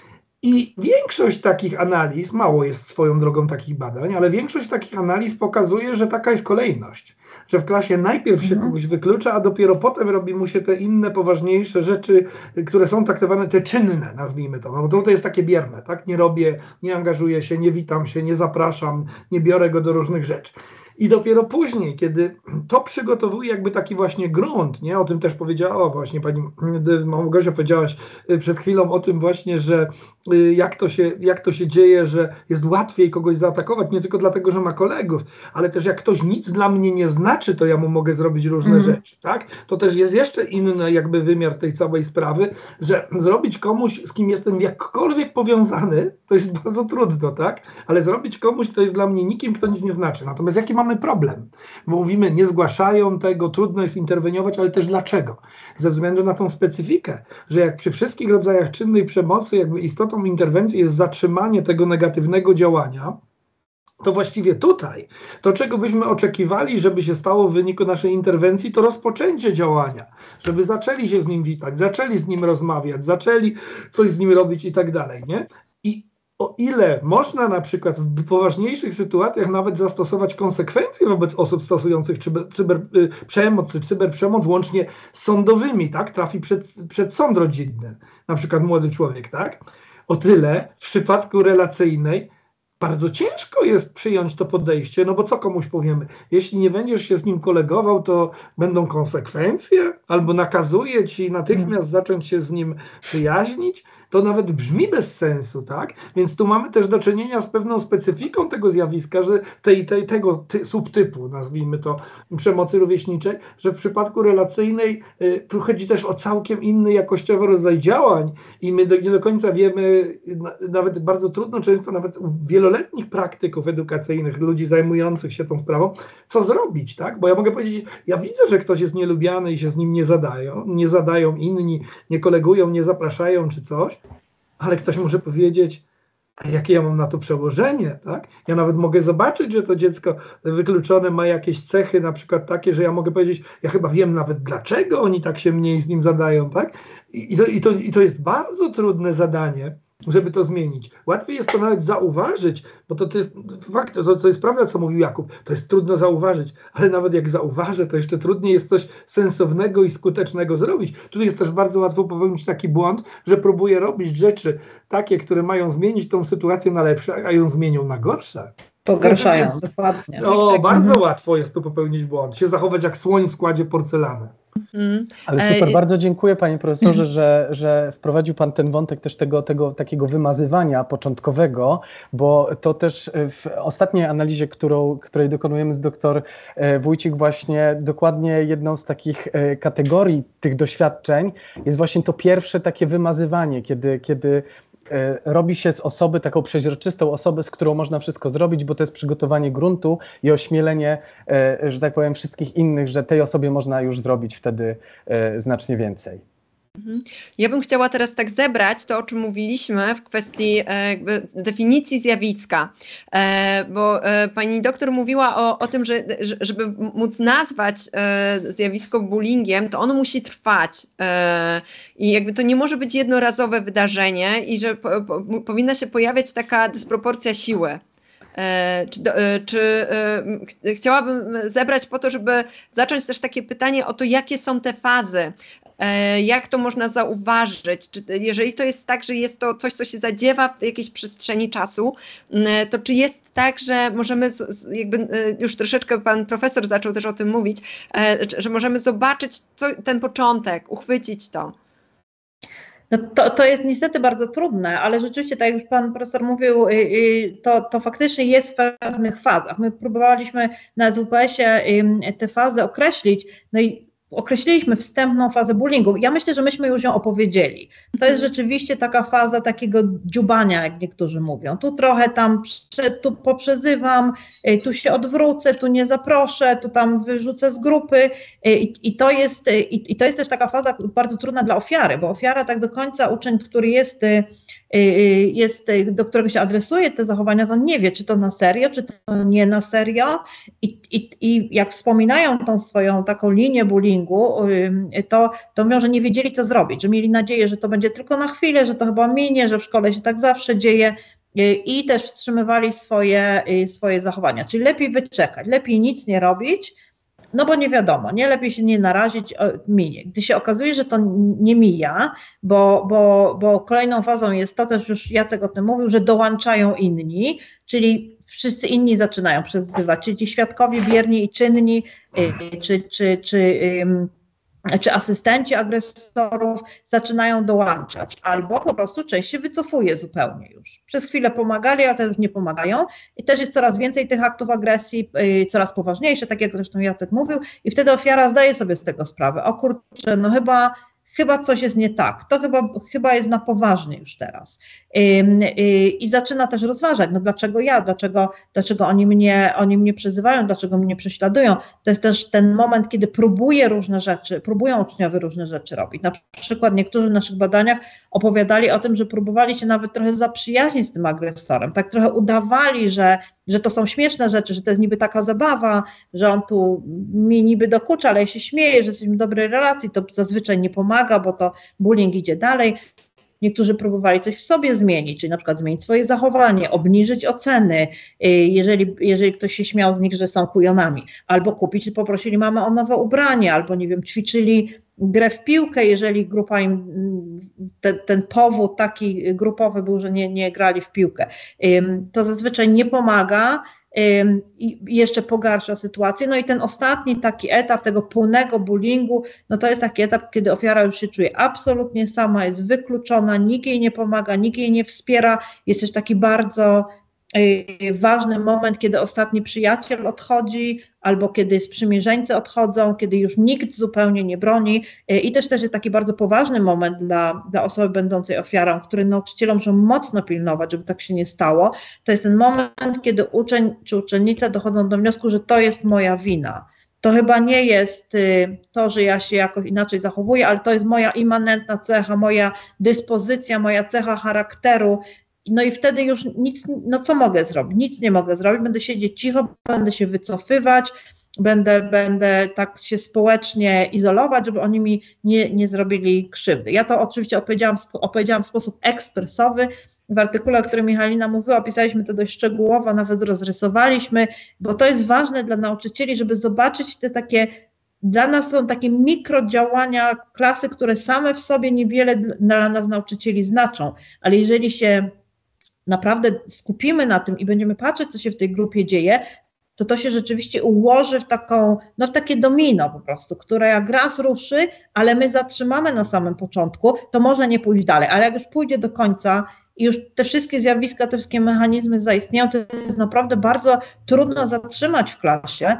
I większość takich analiz, mało jest swoją drogą takich badań, ale większość takich analiz pokazuje, że taka jest kolejność. Że w klasie najpierw się kogoś wyklucza, a dopiero potem robi mu się te inne, poważniejsze rzeczy, które są traktowane, te czynne, nazwijmy to. No bo to jest takie bierne, tak? Nie robię, nie angażuję się, nie witam się, nie zapraszam, nie biorę go do różnych rzeczy. I dopiero później, kiedy to przygotowuje jakby taki właśnie grunt, nie? O tym też powiedziała właśnie pani Małgosia, powiedziałaś przed chwilą o tym właśnie, że jak to się, jak to się dzieje, że jest łatwiej kogoś zaatakować, nie tylko dlatego, że ma kolegów, ale też jak ktoś nic dla mnie nie znaczy, to ja mu mogę zrobić różne mm. rzeczy, tak? To też jest jeszcze inny jakby wymiar tej całej sprawy, że zrobić komuś, z kim jestem jakkolwiek powiązany, to jest bardzo trudno, tak? Ale zrobić komuś, kto jest dla mnie nikim, kto nic nie znaczy. Natomiast jaki mamy problem? Bo mówimy, nie zgłaszają tego, trudno jest interweniować, ale też dlaczego? Ze względu na tą specyfikę, że jak przy wszystkich rodzajach czynnej przemocy jakby istotą interwencji jest zatrzymanie tego negatywnego działania, to właściwie tutaj, to czego byśmy oczekiwali, żeby się stało w wyniku naszej interwencji, to rozpoczęcie działania, żeby zaczęli się z nim witać, zaczęli z nim rozmawiać, zaczęli coś z nim robić i tak dalej, nie? I o ile można na przykład w poważniejszych sytuacjach nawet zastosować konsekwencje wobec osób stosujących cyber, cyber, przemoc czy cyberprzemoc łącznie z sądowymi, tak? Trafi przed, przed sąd rodzinny, na przykład młody człowiek, tak? O tyle w przypadku relacyjnej bardzo ciężko jest przyjąć to podejście, no bo co komuś powiemy? Jeśli nie będziesz się z nim kolegował, to będą konsekwencje, albo nakazuje ci natychmiast zacząć się z nim przyjaźnić, to nawet brzmi bez sensu, tak? Więc tu mamy też do czynienia z pewną specyfiką tego zjawiska, że tej, tej, tego ty, subtypu, nazwijmy to, przemocy rówieśniczej, że w przypadku relacyjnej y, tu chodzi też o całkiem inny jakościowy rodzaj działań i my do, nie do końca wiemy, na, nawet bardzo trudno często nawet u wieloletnich praktyków edukacyjnych, ludzi zajmujących się tą sprawą, co zrobić, tak? Bo ja mogę powiedzieć, ja widzę, że ktoś jest nielubiany i się z nim nie zadają, nie zadają inni, nie kolegują, nie zapraszają czy coś, ale ktoś może powiedzieć, a jakie ja mam na to przełożenie, tak? Ja nawet mogę zobaczyć, że to dziecko wykluczone ma jakieś cechy, na przykład takie, że ja mogę powiedzieć, ja chyba wiem nawet dlaczego oni tak się mniej z nim zadają, tak? I to, i to, i to jest bardzo trudne zadanie, żeby to zmienić. Łatwiej jest to nawet zauważyć, bo to, to jest fakt, to, to jest prawda, co mówił Jakub, to jest trudno zauważyć, ale nawet jak zauważę, to jeszcze trudniej jest coś sensownego i skutecznego zrobić. Tutaj jest też bardzo łatwo popełnić taki błąd, że próbuję robić rzeczy takie, które mają zmienić tą sytuację na lepsze, a ją zmienią na gorsze.
Pogarszają, więc, dokładnie.
No, tak, bardzo tak. Łatwo jest tu popełnić błąd, się zachować jak słoń w składzie porcelany.
Mhm. Ale super, bardzo dziękuję panie profesorze, że, że wprowadził pan ten wątek też tego, tego takiego wymazywania początkowego, bo to też w ostatniej analizie, którą, której dokonujemy z doktor Wójcik, właśnie dokładnie jedną z takich kategorii tych doświadczeń jest właśnie to pierwsze takie wymazywanie, kiedy, kiedy robi się z osoby taką przeźroczystą osobę, z którą można wszystko zrobić, bo to jest przygotowanie gruntu i ośmielenie, że tak powiem, wszystkich innych, że tej osobie można już zrobić wtedy znacznie więcej.
Ja bym chciała teraz tak zebrać to, o czym mówiliśmy w kwestii jakby definicji zjawiska, bo pani doktor mówiła o, o tym, że żeby móc nazwać zjawisko bullyingiem, to ono musi trwać i jakby to nie może być jednorazowe wydarzenie i że po, po, powinna się pojawiać taka dysproporcja siły. Czy, czy chciałabym zebrać po to, żeby zacząć też takie pytanie o to, jakie są te fazy, jak to można zauważyć, czy jeżeli to jest tak, że jest to coś, co się zadziewa w jakiejś przestrzeni czasu, to czy jest tak, że możemy, jakby już troszeczkę pan profesor zaczął też o tym mówić, że możemy zobaczyć co, ten początek, uchwycić to?
No to, to jest niestety bardzo trudne, ale rzeczywiście, tak jak już pan profesor mówił, to, to faktycznie jest w pewnych fazach. My próbowaliśmy na S W P S-ie te fazy określić, no i określiliśmy wstępną fazę bullyingu. Ja myślę, że myśmy już ją opowiedzieli. To jest rzeczywiście taka faza takiego dziubania, jak niektórzy mówią. Tu trochę tam tu poprzezywam, tu się odwrócę, tu nie zaproszę, tu tam wyrzucę z grupy i, i, to jest, i, i to jest też taka faza bardzo trudna dla ofiary, bo ofiara tak do końca, uczeń, który jest, jest, do którego się adresuje te zachowania, to nie wie, czy to na serio, czy to nie na serio i, i, i jak wspominają tą swoją taką linię bullyingu, to, to mówią, że nie wiedzieli, co zrobić, że mieli nadzieję, że to będzie tylko na chwilę, że to chyba minie, że w szkole się tak zawsze dzieje i też wstrzymywali swoje, swoje zachowania. Czyli lepiej wyczekać, lepiej nic nie robić, no bo nie wiadomo, nie lepiej się nie narazić, minie. Gdy się okazuje, że to nie mija, bo, bo, bo kolejną fazą jest to, też już Jacek o tym mówił, że dołączają inni, czyli wszyscy inni zaczynają przezywać, czyli ci świadkowie bierni i czynni, czy, czy, czy, czy asystenci agresorów zaczynają dołączać, albo po prostu część się wycofuje zupełnie już. Przez chwilę pomagali, a teraz już nie pomagają i też jest coraz więcej tych aktów agresji, coraz poważniejsze, tak jak zresztą Jacek mówił, i wtedy ofiara zdaje sobie z tego sprawę. O kurczę, no chyba chyba coś jest nie tak, to chyba, chyba jest na poważnie już teraz. I, i, i zaczyna też rozważać, no dlaczego ja, dlaczego, dlaczego oni mnie, oni mnie przezywają, dlaczego mnie prześladują. To jest też ten moment, kiedy próbuje różne rzeczy, próbują uczniowie różne rzeczy robić. Na przykład niektórzy w naszych badaniach opowiadali o tym, że próbowali się nawet trochę zaprzyjaźnić z tym agresorem, tak trochę udawali, że, że to są śmieszne rzeczy, że to jest niby taka zabawa, że on tu mi niby dokucza, ale ja się śmieję, że jesteśmy w dobrej relacji, to zazwyczaj nie pomaga, bo to bullying idzie dalej. Niektórzy próbowali coś w sobie zmienić, czyli na przykład zmienić swoje zachowanie, obniżyć oceny, jeżeli, jeżeli ktoś się śmiał z nich, że są kujonami, albo kupić, poprosili mamę o nowe ubranie, albo nie wiem, ćwiczyli grę w piłkę, jeżeli grupa im, ten, ten powód taki grupowy był, że nie, nie grali w piłkę. To zazwyczaj nie pomaga i jeszcze pogarsza sytuację. No i ten ostatni taki etap tego pełnego bullyingu, no to jest taki etap, kiedy ofiara już się czuje absolutnie sama, jest wykluczona, nikt jej nie pomaga, nikt jej nie wspiera. Jest też taki bardzo ważny moment, kiedy ostatni przyjaciel odchodzi, albo kiedy sprzymierzeńcy odchodzą, kiedy już nikt zupełnie nie broni. I też też jest taki bardzo poważny moment dla, dla osoby będącej ofiarą, który nauczycielom muszą mocno pilnować, żeby tak się nie stało. To jest ten moment, kiedy uczeń czy uczennica dochodzą do wniosku, że to jest moja wina. To chyba nie jest to, że ja się jakoś inaczej zachowuję, ale to jest moja immanentna cecha, moja dyspozycja, moja cecha charakteru. No i wtedy już nic, no co mogę zrobić? Nic nie mogę zrobić, będę siedzieć cicho, będę się wycofywać, będę, będę tak się społecznie izolować, żeby oni mi nie, nie zrobili krzywdy. Ja to oczywiście opowiedziałam, opowiedziałam w sposób ekspresowy. W artykule, o którym Michalina mówiła, opisaliśmy to dość szczegółowo, nawet rozrysowaliśmy, bo to jest ważne dla nauczycieli, żeby zobaczyć te takie, dla nas są takie mikrodziałania klasy, które same w sobie niewiele dla nas nauczycieli znaczą, ale jeżeli się naprawdę skupimy na tym i będziemy patrzeć, co się w tej grupie dzieje, to to się rzeczywiście ułoży w taką, no w takie domino po prostu, które jak raz ruszy, ale my zatrzymamy na samym początku, to może nie pójść dalej, ale jak już pójdzie do końca i już te wszystkie zjawiska, te wszystkie mechanizmy zaistnieją, to jest naprawdę bardzo trudno zatrzymać w klasie.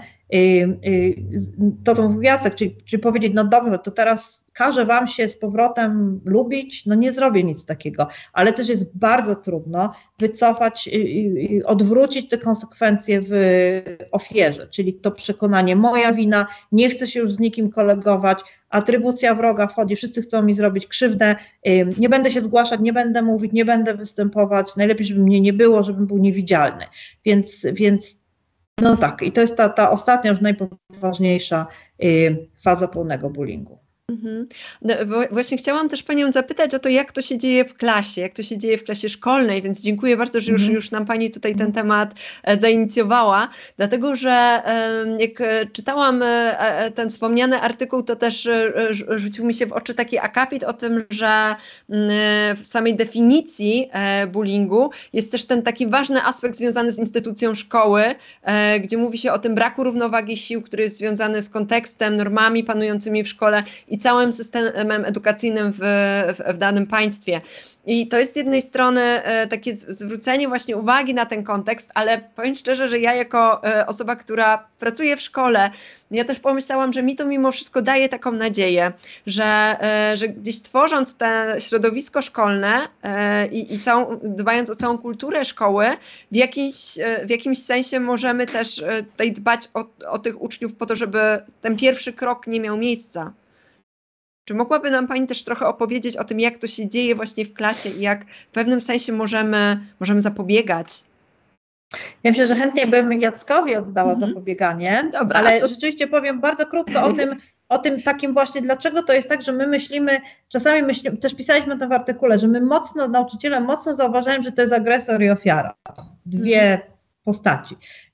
To, co mówił Jacek, czyli, czyli powiedzieć, no dobrze, to teraz każę wam się z powrotem lubić, no nie zrobię nic takiego, ale też jest bardzo trudno wycofać, odwrócić te konsekwencje w ofierze, czyli to przekonanie, moja wina, nie chcę się już z nikim kolegować, atrybucja wroga wchodzi, wszyscy chcą mi zrobić krzywdę, nie będę się zgłaszać, nie będę mówić, nie będę występować, najlepiej, żeby mnie nie było, żebym był niewidzialny, więc, więc no tak, i to jest ta, ta ostatnia, już najpoważniejsza y, faza pełnego bullyingu.
Mhm. No, właśnie chciałam też Panią zapytać o to, jak to się dzieje w klasie, jak to się dzieje w klasie szkolnej, więc dziękuję bardzo, że już, mhm. już nam Pani tutaj ten temat zainicjowała, dlatego że jak czytałam ten wspomniany artykuł, to też rzucił mi się w oczy taki akapit o tym, że w samej definicji bullyingu jest też ten taki ważny aspekt związany z instytucją szkoły, gdzie mówi się o tym braku równowagi sił, który jest związany z kontekstem, normami panującymi w szkole i całym systemem edukacyjnym w, w, w danym państwie. I to jest z jednej strony e, takie zwrócenie właśnie uwagi na ten kontekst, ale powiem szczerze, że ja jako e, osoba, która pracuje w szkole, ja też pomyślałam, że mi to mimo wszystko daje taką nadzieję, że, e, że gdzieś tworząc to środowisko szkolne e, i, i całą, dbając o całą kulturę szkoły, w jakimś, e, w jakimś sensie możemy też e, tutaj dbać o, o tych uczniów po to, żeby ten pierwszy krok nie miał miejsca. Czy mogłaby nam Pani też trochę opowiedzieć o tym, jak to się dzieje właśnie w klasie i jak w pewnym sensie możemy, możemy zapobiegać?
Ja myślę, że chętnie bym Jackowi oddała mhm. zapobieganie, Dobra. ale rzeczywiście powiem bardzo krótko o tym, o tym takim właśnie, dlaczego to jest tak, że my myślimy, czasami myślimy, też pisaliśmy to w artykule, że my mocno, nauczyciele mocno zauważają, że to jest agresor i ofiara. Dwie mhm. postaci.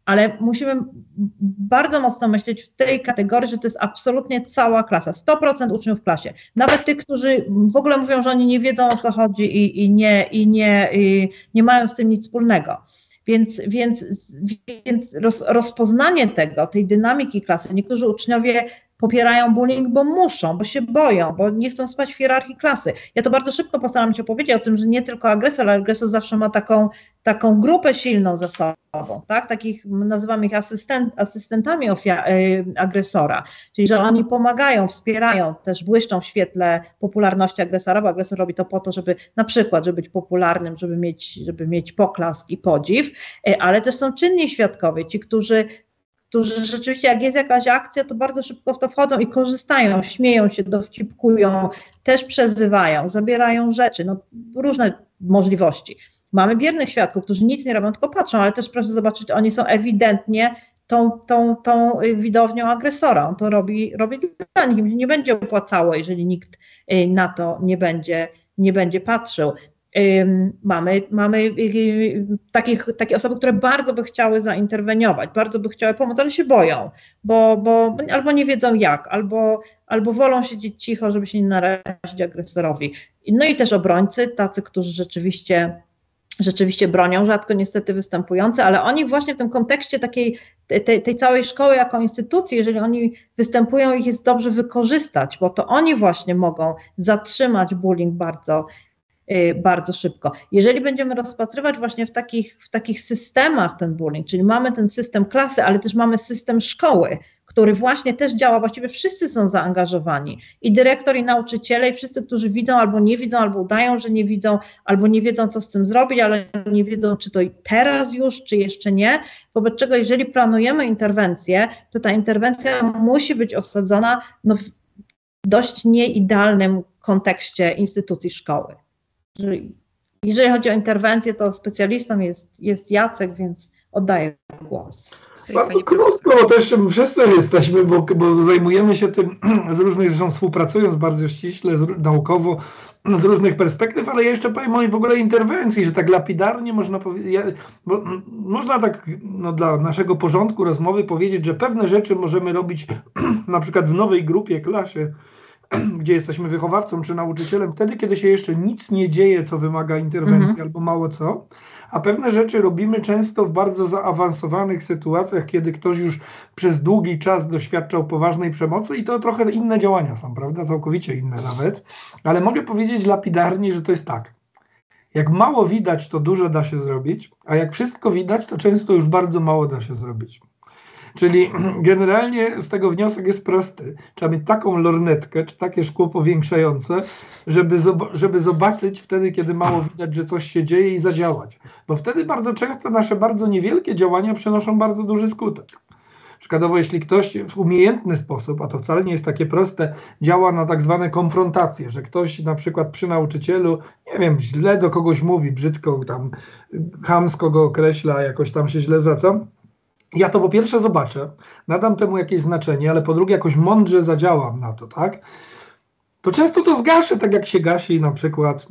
ale musimy bardzo mocno myśleć w tej kategorii, że to jest absolutnie cała klasa, sto procent uczniów w klasie. Nawet tych, którzy w ogóle mówią, że oni nie wiedzą, o co chodzi i, i, nie, i, nie, i nie mają z tym nic wspólnego. Więc, więc, więc roz, rozpoznanie tego, tej dynamiki klasy, niektórzy uczniowie popierają bullying, bo muszą, bo się boją, bo nie chcą spać w hierarchii klasy. Ja to bardzo szybko postaram się powiedzieć o tym, że nie tylko agresor, ale agresor zawsze ma taką, taką grupę silną ze sobą, tak? Takich, nazywamy ich asystent, asystentami ofia, y, agresora, czyli że oni pomagają, wspierają, też błyszczą w świetle popularności agresora, bo agresor robi to po to, żeby na przykład, żeby być popularnym, żeby mieć, żeby mieć poklask i podziw, y, ale też są czynni świadkowie, ci, którzy którzy rzeczywiście, jak jest jakaś akcja, to bardzo szybko w to wchodzą i korzystają, śmieją się, dowcipkują, też przezywają, zabierają rzeczy, no różne możliwości. Mamy biernych świadków, którzy nic nie robią, tylko patrzą, ale też proszę zobaczyć, oni są ewidentnie tą, tą, tą widownią agresora. On to robi, robi dla nich, nie będzie opłacało, jeżeli nikt na to nie będzie, nie będzie patrzył. Mamy, mamy takich, takie osoby, które bardzo by chciały zainterweniować, bardzo by chciały pomóc, ale się boją, bo, bo albo nie wiedzą jak, albo, albo wolą siedzieć cicho, żeby się nie narazić agresorowi. No i też obrońcy, tacy, którzy rzeczywiście, rzeczywiście bronią, rzadko niestety występujący, ale oni właśnie w tym kontekście takiej tej, tej całej szkoły jako instytucji, jeżeli oni występują, ich jest dobrze wykorzystać, bo to oni właśnie mogą zatrzymać bullying bardzo bardzo szybko. Jeżeli będziemy rozpatrywać właśnie w takich, w takich systemach ten bullying, czyli mamy ten system klasy, ale też mamy system szkoły, który właśnie też działa, właściwie wszyscy są zaangażowani, i dyrektor, i nauczyciele, i wszyscy, którzy widzą albo nie widzą, albo udają, że nie widzą, albo nie wiedzą, co z tym zrobić, ale nie wiedzą, czy to teraz już, czy jeszcze nie, wobec czego jeżeli planujemy interwencję, to ta interwencja musi być osadzona no, w dość nieidealnym kontekście instytucji szkoły. Jeżeli chodzi o interwencję, to specjalistą jest, jest Jacek, więc oddaję głos.
Bardzo krótko, bo też wszyscy jesteśmy, bo, bo zajmujemy się tym z różnych, zresztą współpracując bardzo ściśle, z, naukowo, z różnych perspektyw, ale ja jeszcze powiem o w ogóle interwencji, że tak lapidarnie można powiedzieć, ja, bo można tak no, dla naszego porządku rozmowy powiedzieć, że pewne rzeczy możemy robić na przykład w nowej grupie, klasie, gdzie jesteśmy wychowawcą czy nauczycielem, wtedy, kiedy się jeszcze nic nie dzieje, co wymaga interwencji, mhm. albo mało co, a pewne rzeczy robimy często w bardzo zaawansowanych sytuacjach, kiedy ktoś już przez długi czas doświadczał poważnej przemocy i to trochę inne działania są, prawda, całkowicie inne nawet, ale mogę powiedzieć lapidarnie, że to jest tak, jak mało widać, to dużo da się zrobić, a jak wszystko widać, to często już bardzo mało da się zrobić. Czyli generalnie z tego wniosek jest prosty. Trzeba mieć taką lornetkę, czy takie szkło powiększające, żeby, żeby zobaczyć wtedy, kiedy mało widać, że coś się dzieje i zadziałać. Bo wtedy bardzo często nasze bardzo niewielkie działania przynoszą bardzo duży skutek. Przykładowo, jeśli ktoś w umiejętny sposób, a to wcale nie jest takie proste, działa na tak zwane konfrontacje, że ktoś na przykład przy nauczycielu, nie wiem, źle do kogoś mówi, brzydko tam, chamsko go określa, jakoś tam się źle zwraca, ja to po pierwsze zobaczę, nadam temu jakieś znaczenie, ale po drugie jakoś mądrze zadziałam na to, tak? To często to zgaszę, tak jak się gasi na przykład,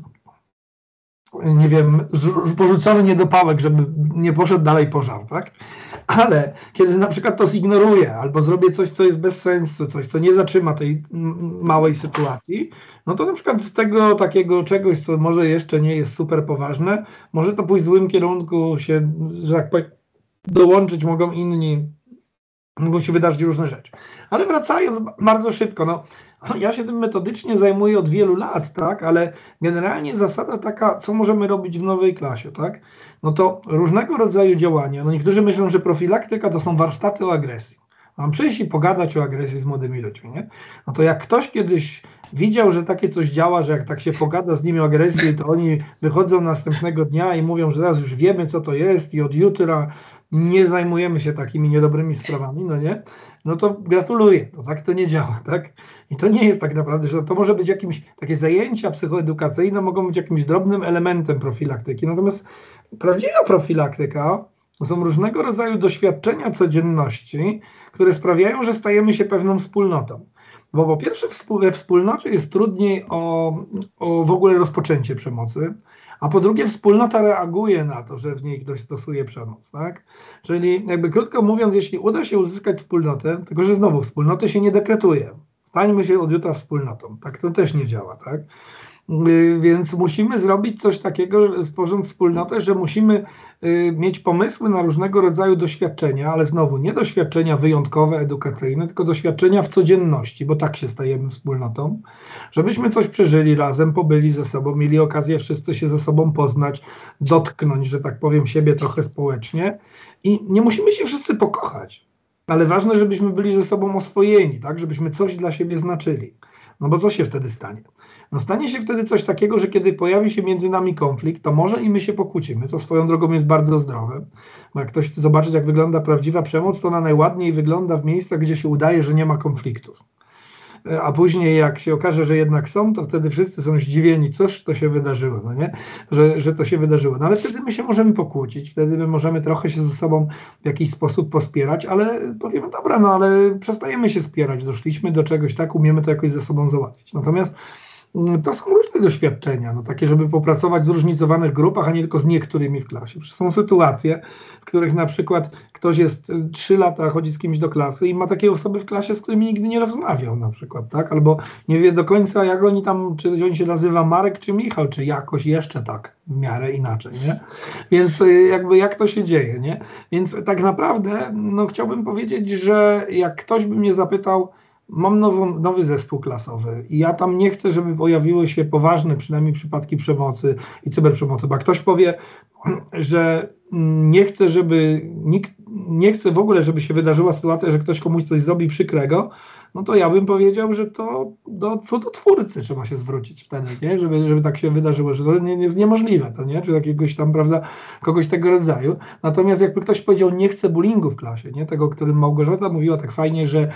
nie wiem, porzucony niedopałek, żeby nie poszedł dalej pożar, tak? Ale kiedy na przykład to zignoruję albo zrobię coś, co jest bez sensu, coś, co nie zatrzyma tej małej sytuacji, no to na przykład z tego takiego czegoś, co może jeszcze nie jest super poważne, może to pójść w złym kierunku, się, że tak powiem, dołączyć mogą inni, mogą się wydarzyć różne rzeczy. Ale wracając bardzo szybko, no ja się tym metodycznie zajmuję od wielu lat, tak, ale generalnie zasada taka, co możemy robić w nowej klasie, tak, no to różnego rodzaju działania, no niektórzy myślą, że profilaktyka to są warsztaty o agresji. Mam przyjść i pogadać o agresji z młodymi ludźmi, nie? No to jak ktoś kiedyś widział, że takie coś działa, że jak tak się pogada z nimi o agresji, to oni wychodzą następnego dnia i mówią, że teraz już wiemy, co to jest i od jutra nie zajmujemy się takimi niedobrymi sprawami, no nie? No to gratuluję, to tak to nie działa, tak? I to nie jest tak naprawdę, że to może być jakimś, takie zajęcia psychoedukacyjne mogą być jakimś drobnym elementem profilaktyki, natomiast prawdziwa profilaktyka to są różnego rodzaju doświadczenia codzienności, które sprawiają, że stajemy się pewną wspólnotą. Bo po pierwsze we wspólnocie jest trudniej o, o w ogóle rozpoczęcie przemocy, a po drugie wspólnota reaguje na to, że w niej ktoś stosuje przemoc, tak? Czyli jakby krótko mówiąc, jeśli uda się uzyskać wspólnotę, tylko że znowu wspólnoty się nie dekretuje. Stańmy się od jutra wspólnotą. Tak to też nie działa, tak? Więc musimy zrobić coś takiego, stworząc wspólnotę, że musimy mieć pomysły na różnego rodzaju doświadczenia, ale znowu nie doświadczenia wyjątkowe, edukacyjne, tylko doświadczenia w codzienności, bo tak się stajemy wspólnotą, żebyśmy coś przeżyli razem, pobyli ze sobą, mieli okazję wszyscy się ze sobą poznać, dotknąć, że tak powiem, siebie trochę społecznie i nie musimy się wszyscy pokochać, ale ważne, żebyśmy byli ze sobą oswojeni, tak, żebyśmy coś dla siebie znaczyli. No bo co się wtedy stanie? No stanie się wtedy coś takiego, że kiedy pojawi się między nami konflikt, to może i my się pokłócimy, co swoją drogą jest bardzo zdrowe. Bo jak ktoś chce zobaczyć, jak wygląda prawdziwa przemoc, to ona najładniej wygląda w miejscach, gdzie się udaje, że nie ma konfliktów. A później jak się okaże, że jednak są, to wtedy wszyscy są zdziwieni, coś to się wydarzyło, no nie? Że, że to się wydarzyło. No ale wtedy my się możemy pokłócić, wtedy my możemy trochę się ze sobą w jakiś sposób pospierać, ale powiemy, dobra, no ale przestajemy się spierać, doszliśmy do czegoś, tak, umiemy to jakoś ze sobą załatwić. Natomiast to są różne doświadczenia, no takie, żeby popracować w zróżnicowanych grupach, a nie tylko z niektórymi w klasie. Są sytuacje, w których na przykład ktoś jest trzy lata, chodzi z kimś do klasy i ma takie osoby w klasie, z którymi nigdy nie rozmawiał na przykład, tak? Albo nie wie do końca, jak oni tam, czy on się nazywa Marek czy Michał, czy jakoś jeszcze tak, w miarę inaczej, nie? Więc jakby jak to się dzieje, nie? Więc tak naprawdę, no chciałbym powiedzieć, że jak ktoś by mnie zapytał, mam nową, nowy zespół klasowy i ja tam nie chcę, żeby pojawiły się poważne przynajmniej przypadki przemocy i cyberprzemocy, bo jak ktoś powie, że nie chce, żeby nikt, nie chce w ogóle, żeby się wydarzyła sytuacja, że ktoś komuś coś zrobi przykrego, no to ja bym powiedział, że to do cudotwórcy trzeba się zwrócić wtedy, nie? Żeby, żeby tak się wydarzyło, że to nie, nie jest niemożliwe, to nie? Czy jakiegoś tam, prawda, kogoś tego rodzaju. Natomiast jakby ktoś powiedział, nie chce bullyingu w klasie, nie? Tego, o którym Małgorzata mówiła tak fajnie, że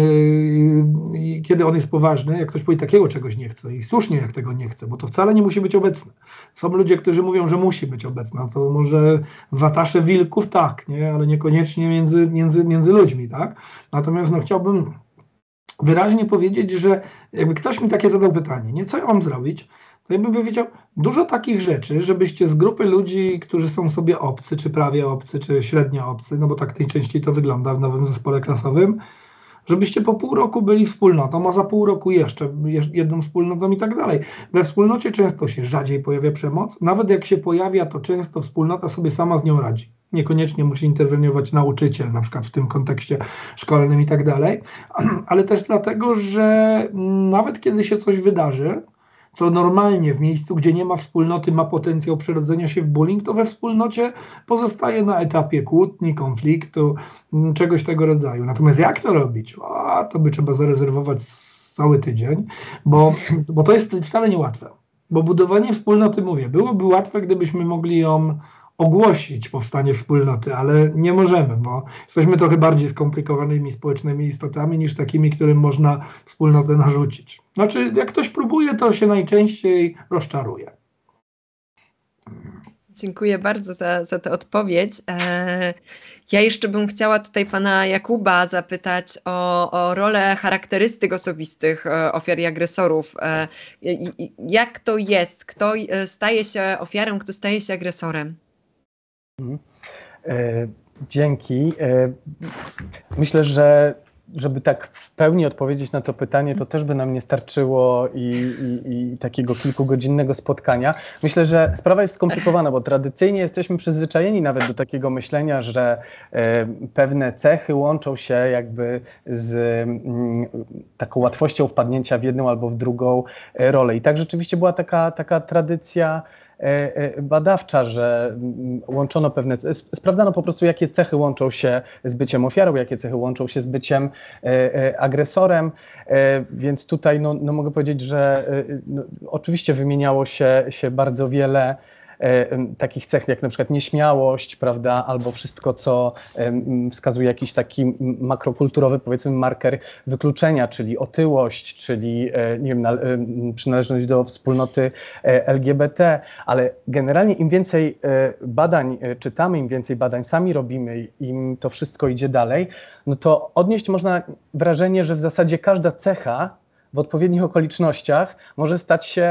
yy, kiedy on jest poważny, jak ktoś powie, takiego czegoś nie chce i słusznie jak tego nie chce, bo to wcale nie musi być obecne. Są ludzie, którzy mówią, że musi być obecne, no to może w watasze wilków tak, nie? Ale niekoniecznie między, między, między ludźmi, tak? Natomiast no chciałbym wyraźnie powiedzieć, że jakby ktoś mi takie zadał pytanie, nie, co ja mam zrobić, to ja bym powiedział, dużo takich rzeczy, żebyście z grupy ludzi, którzy są sobie obcy, czy prawie obcy, czy średnio obcy, no bo tak najczęściej to wygląda w nowym zespole klasowym, żebyście po pół roku byli wspólnotą, a za pół roku jeszcze jedną wspólnotą i tak dalej. We wspólnocie często się rzadziej pojawia przemoc, nawet jak się pojawia, to często wspólnota sobie sama z nią radzi. Niekoniecznie musi interweniować nauczyciel, na przykład w tym kontekście szkolnym i tak dalej, ale też dlatego, że nawet kiedy się coś wydarzy, co normalnie w miejscu, gdzie nie ma wspólnoty, ma potencjał przerodzenia się w bullying, to we wspólnocie pozostaje na etapie kłótni, konfliktu, czegoś tego rodzaju. Natomiast jak to robić? A, to by trzeba zarezerwować cały tydzień, bo, bo to jest wcale niełatwe. Bo budowanie wspólnoty, mówię, byłoby łatwe, gdybyśmy mogli ją ogłosić, powstanie wspólnoty, ale nie możemy, bo jesteśmy trochę bardziej skomplikowanymi społecznymi istotami niż takimi, którym można wspólnotę narzucić. Znaczy, jak ktoś próbuje, to się najczęściej rozczaruje.
Dziękuję bardzo za, za tę odpowiedź. E, ja jeszcze bym chciała tutaj pana Jakuba zapytać o, o rolę charakterystyk osobistych ofiar i agresorów. E, jak to jest? Kto staje się ofiarą, kto staje się agresorem?
Dzięki. Myślę, że żeby tak w pełni odpowiedzieć na to pytanie, to też by nam nie starczyło i, i, i takiego kilkugodzinnego spotkania. Myślę, że sprawa jest skomplikowana, bo tradycyjnie jesteśmy przyzwyczajeni nawet do takiego myślenia, że e, pewne cechy łączą się jakby z m, taką łatwością wpadnięcia w jedną albo w drugą e, rolę. I tak rzeczywiście była taka, taka tradycja badawcza, że łączono pewne, sprawdzano po prostu, jakie cechy łączą się z byciem ofiarą, jakie cechy łączą się z byciem agresorem, więc tutaj no, no mogę powiedzieć, że no, oczywiście wymieniało się, się bardzo wiele takich cech, jak na przykład nieśmiałość, prawda, albo wszystko, co wskazuje jakiś taki makrokulturowy, powiedzmy, marker wykluczenia, czyli otyłość, czyli nie wiem, przynależność do wspólnoty L G B T, ale generalnie im więcej badań czytamy, im więcej badań sami robimy, im to wszystko idzie dalej, no to odnieść można wrażenie, że w zasadzie każda cecha w odpowiednich okolicznościach może stać się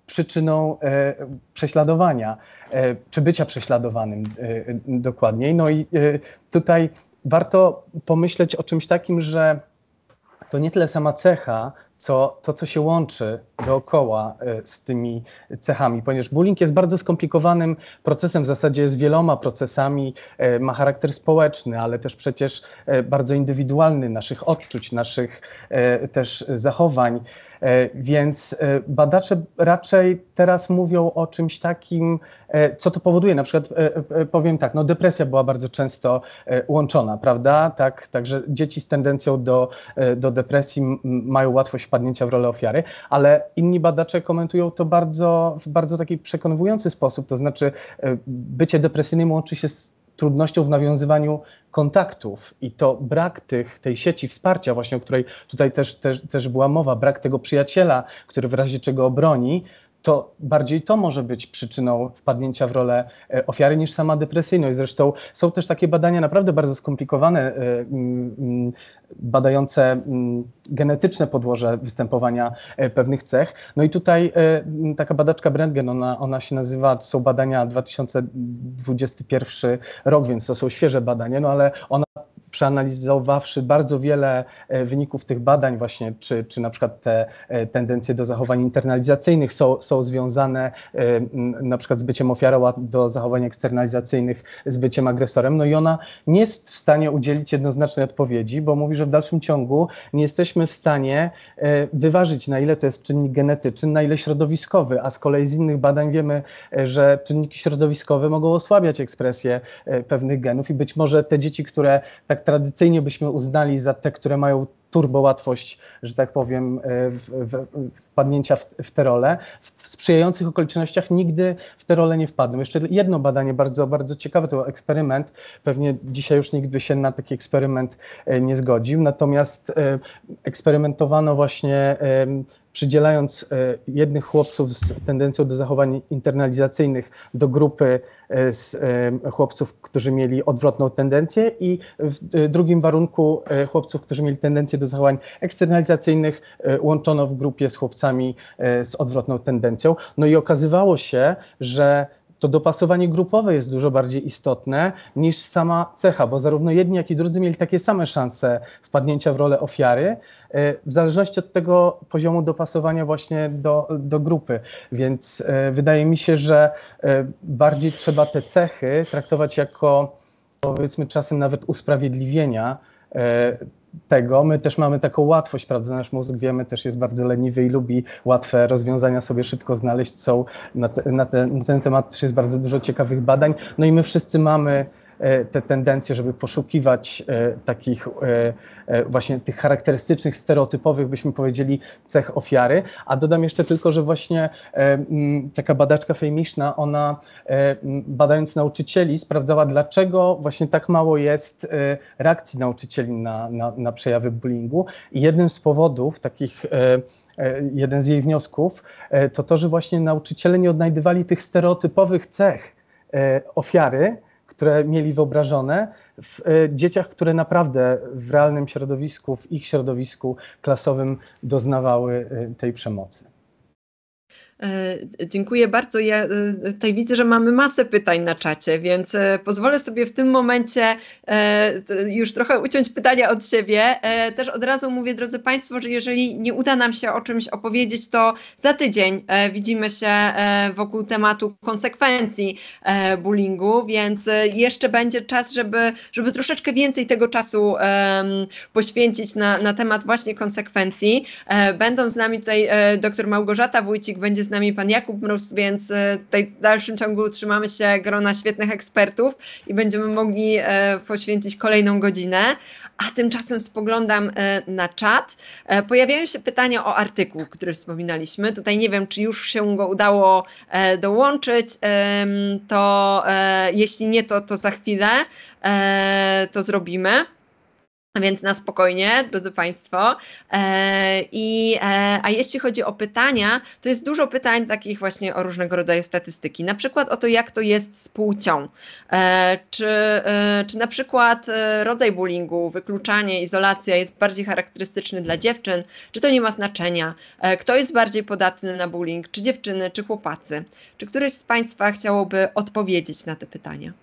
przyczyną prześladowania, czy bycia prześladowanym dokładniej. No i tutaj warto pomyśleć o czymś takim, że to nie tyle sama cecha, co to, co się łączy dookoła z tymi cechami, ponieważ bullying jest bardzo skomplikowanym procesem, w zasadzie jest wieloma procesami, ma charakter społeczny, ale też przecież bardzo indywidualny, naszych odczuć, naszych też zachowań. Więc badacze raczej teraz mówią o czymś takim, co to powoduje. Na przykład powiem tak, no depresja była bardzo często łączona, prawda? Tak, także dzieci z tendencją do, do depresji mają łatwość wpadnięcia w rolę ofiary, ale inni badacze komentują to bardzo, w bardzo taki przekonujący sposób, to znaczy bycie depresyjnym łączy się z trudnością w nawiązywaniu kontaktów i to brak tych, tej sieci wsparcia, właśnie o której tutaj też, też, też była mowa, brak tego przyjaciela, który w razie czego obroni, to bardziej to może być przyczyną wpadnięcia w rolę ofiary niż sama depresyjność. Zresztą są też takie badania naprawdę bardzo skomplikowane, badające genetyczne podłoże występowania pewnych cech. No i tutaj taka badaczka Brentgen, ona, ona się nazywa, to są badania dwa tysiące dwudziesty pierwszy rok, więc to są świeże badania, no ale ona przeanalizowawszy bardzo wiele wyników tych badań właśnie, czy, czy na przykład te tendencje do zachowań internalizacyjnych są, są związane na przykład z byciem ofiarą, a do zachowań eksternalizacyjnych z byciem agresorem. No i ona nie jest w stanie udzielić jednoznacznej odpowiedzi, bo mówi, że w dalszym ciągu nie jesteśmy w stanie wyważyć, na ile to jest czynnik genetyczny, na ile środowiskowy, a z kolei z innych badań wiemy, że czynniki środowiskowe mogą osłabiać ekspresję pewnych genów i być może te dzieci, które tak tradycyjnie byśmy uznali za te, które mają turbo łatwość, że tak powiem, w, w, wpadnięcia w, w te role, w sprzyjających okolicznościach nigdy w te role nie wpadną. Jeszcze jedno badanie bardzo, bardzo ciekawe, to eksperyment, pewnie dzisiaj już nikt by się na taki eksperyment nie zgodził, natomiast eksperymentowano właśnie przydzielając jednych chłopców z tendencją do zachowań internalizacyjnych do grupy z chłopców, którzy mieli odwrotną tendencję i w drugim warunku chłopców, którzy mieli tendencję do zachowań eksternalizacyjnych, łączono w grupie z chłopcami z odwrotną tendencją. No i okazywało się, że to dopasowanie grupowe jest dużo bardziej istotne niż sama cecha, bo zarówno jedni, jak i drudzy mieli takie same szanse wpadnięcia w rolę ofiary, w zależności od tego poziomu dopasowania właśnie do, do grupy. Więc wydaje mi się, że bardziej trzeba te cechy traktować jako, powiedzmy, czasem nawet usprawiedliwienia tego. My też mamy taką łatwość, prawda, nasz mózg, wiemy, też jest bardzo leniwy i lubi łatwe rozwiązania sobie szybko znaleźć. Są na, te, na, te, na ten temat też jest bardzo dużo ciekawych badań. No i my wszyscy mamy te tendencje, żeby poszukiwać takich właśnie tych charakterystycznych, stereotypowych, byśmy powiedzieli, cech ofiary. A dodam jeszcze tylko, że właśnie taka badaczka Fejmiszna, ona badając nauczycieli sprawdzała, dlaczego właśnie tak mało jest reakcji nauczycieli na, na, na przejawy bullyingu. I jednym z powodów takich, jeden z jej wniosków to to, że właśnie nauczyciele nie odnajdywali tych stereotypowych cech ofiary, które mieli wyobrażone w dzieciach, które naprawdę w realnym środowisku, w ich środowisku klasowym doznawały tej przemocy.
Dziękuję bardzo. Ja tutaj widzę, że mamy masę pytań na czacie, więc pozwolę sobie w tym momencie już trochę uciąć pytania od siebie. Też od razu mówię, drodzy Państwo, że jeżeli nie uda nam się o czymś opowiedzieć, to za tydzień widzimy się wokół tematu konsekwencji bullyingu, więc jeszcze będzie czas, żeby, żeby troszeczkę więcej tego czasu poświęcić na, na temat właśnie konsekwencji. Będą z nami tutaj dr Małgorzata Wójcik, będzie z nami pan Jakub Mróz, więc tutaj w dalszym ciągu trzymamy się grona świetnych ekspertów i będziemy mogli poświęcić kolejną godzinę. A tymczasem spoglądam na czat. Pojawiają się pytania o artykuł, który wspominaliśmy. Tutaj nie wiem, czy już się go udało dołączyć, to jeśli nie, to, to za chwilę to zrobimy. Więc na spokojnie, drodzy Państwo. E, i, e, a jeśli chodzi o pytania, to jest dużo pytań takich właśnie o różnego rodzaju statystyki. Na przykład o to, jak to jest z płcią. E, czy, e, czy na przykład rodzaj bullyingu, wykluczanie, izolacja jest bardziej charakterystyczny dla dziewczyn, czy to nie ma znaczenia. E, kto jest bardziej podatny na bullying, czy dziewczyny, czy chłopacy. Czy któryś z Państwa chciałoby odpowiedzieć na te pytania?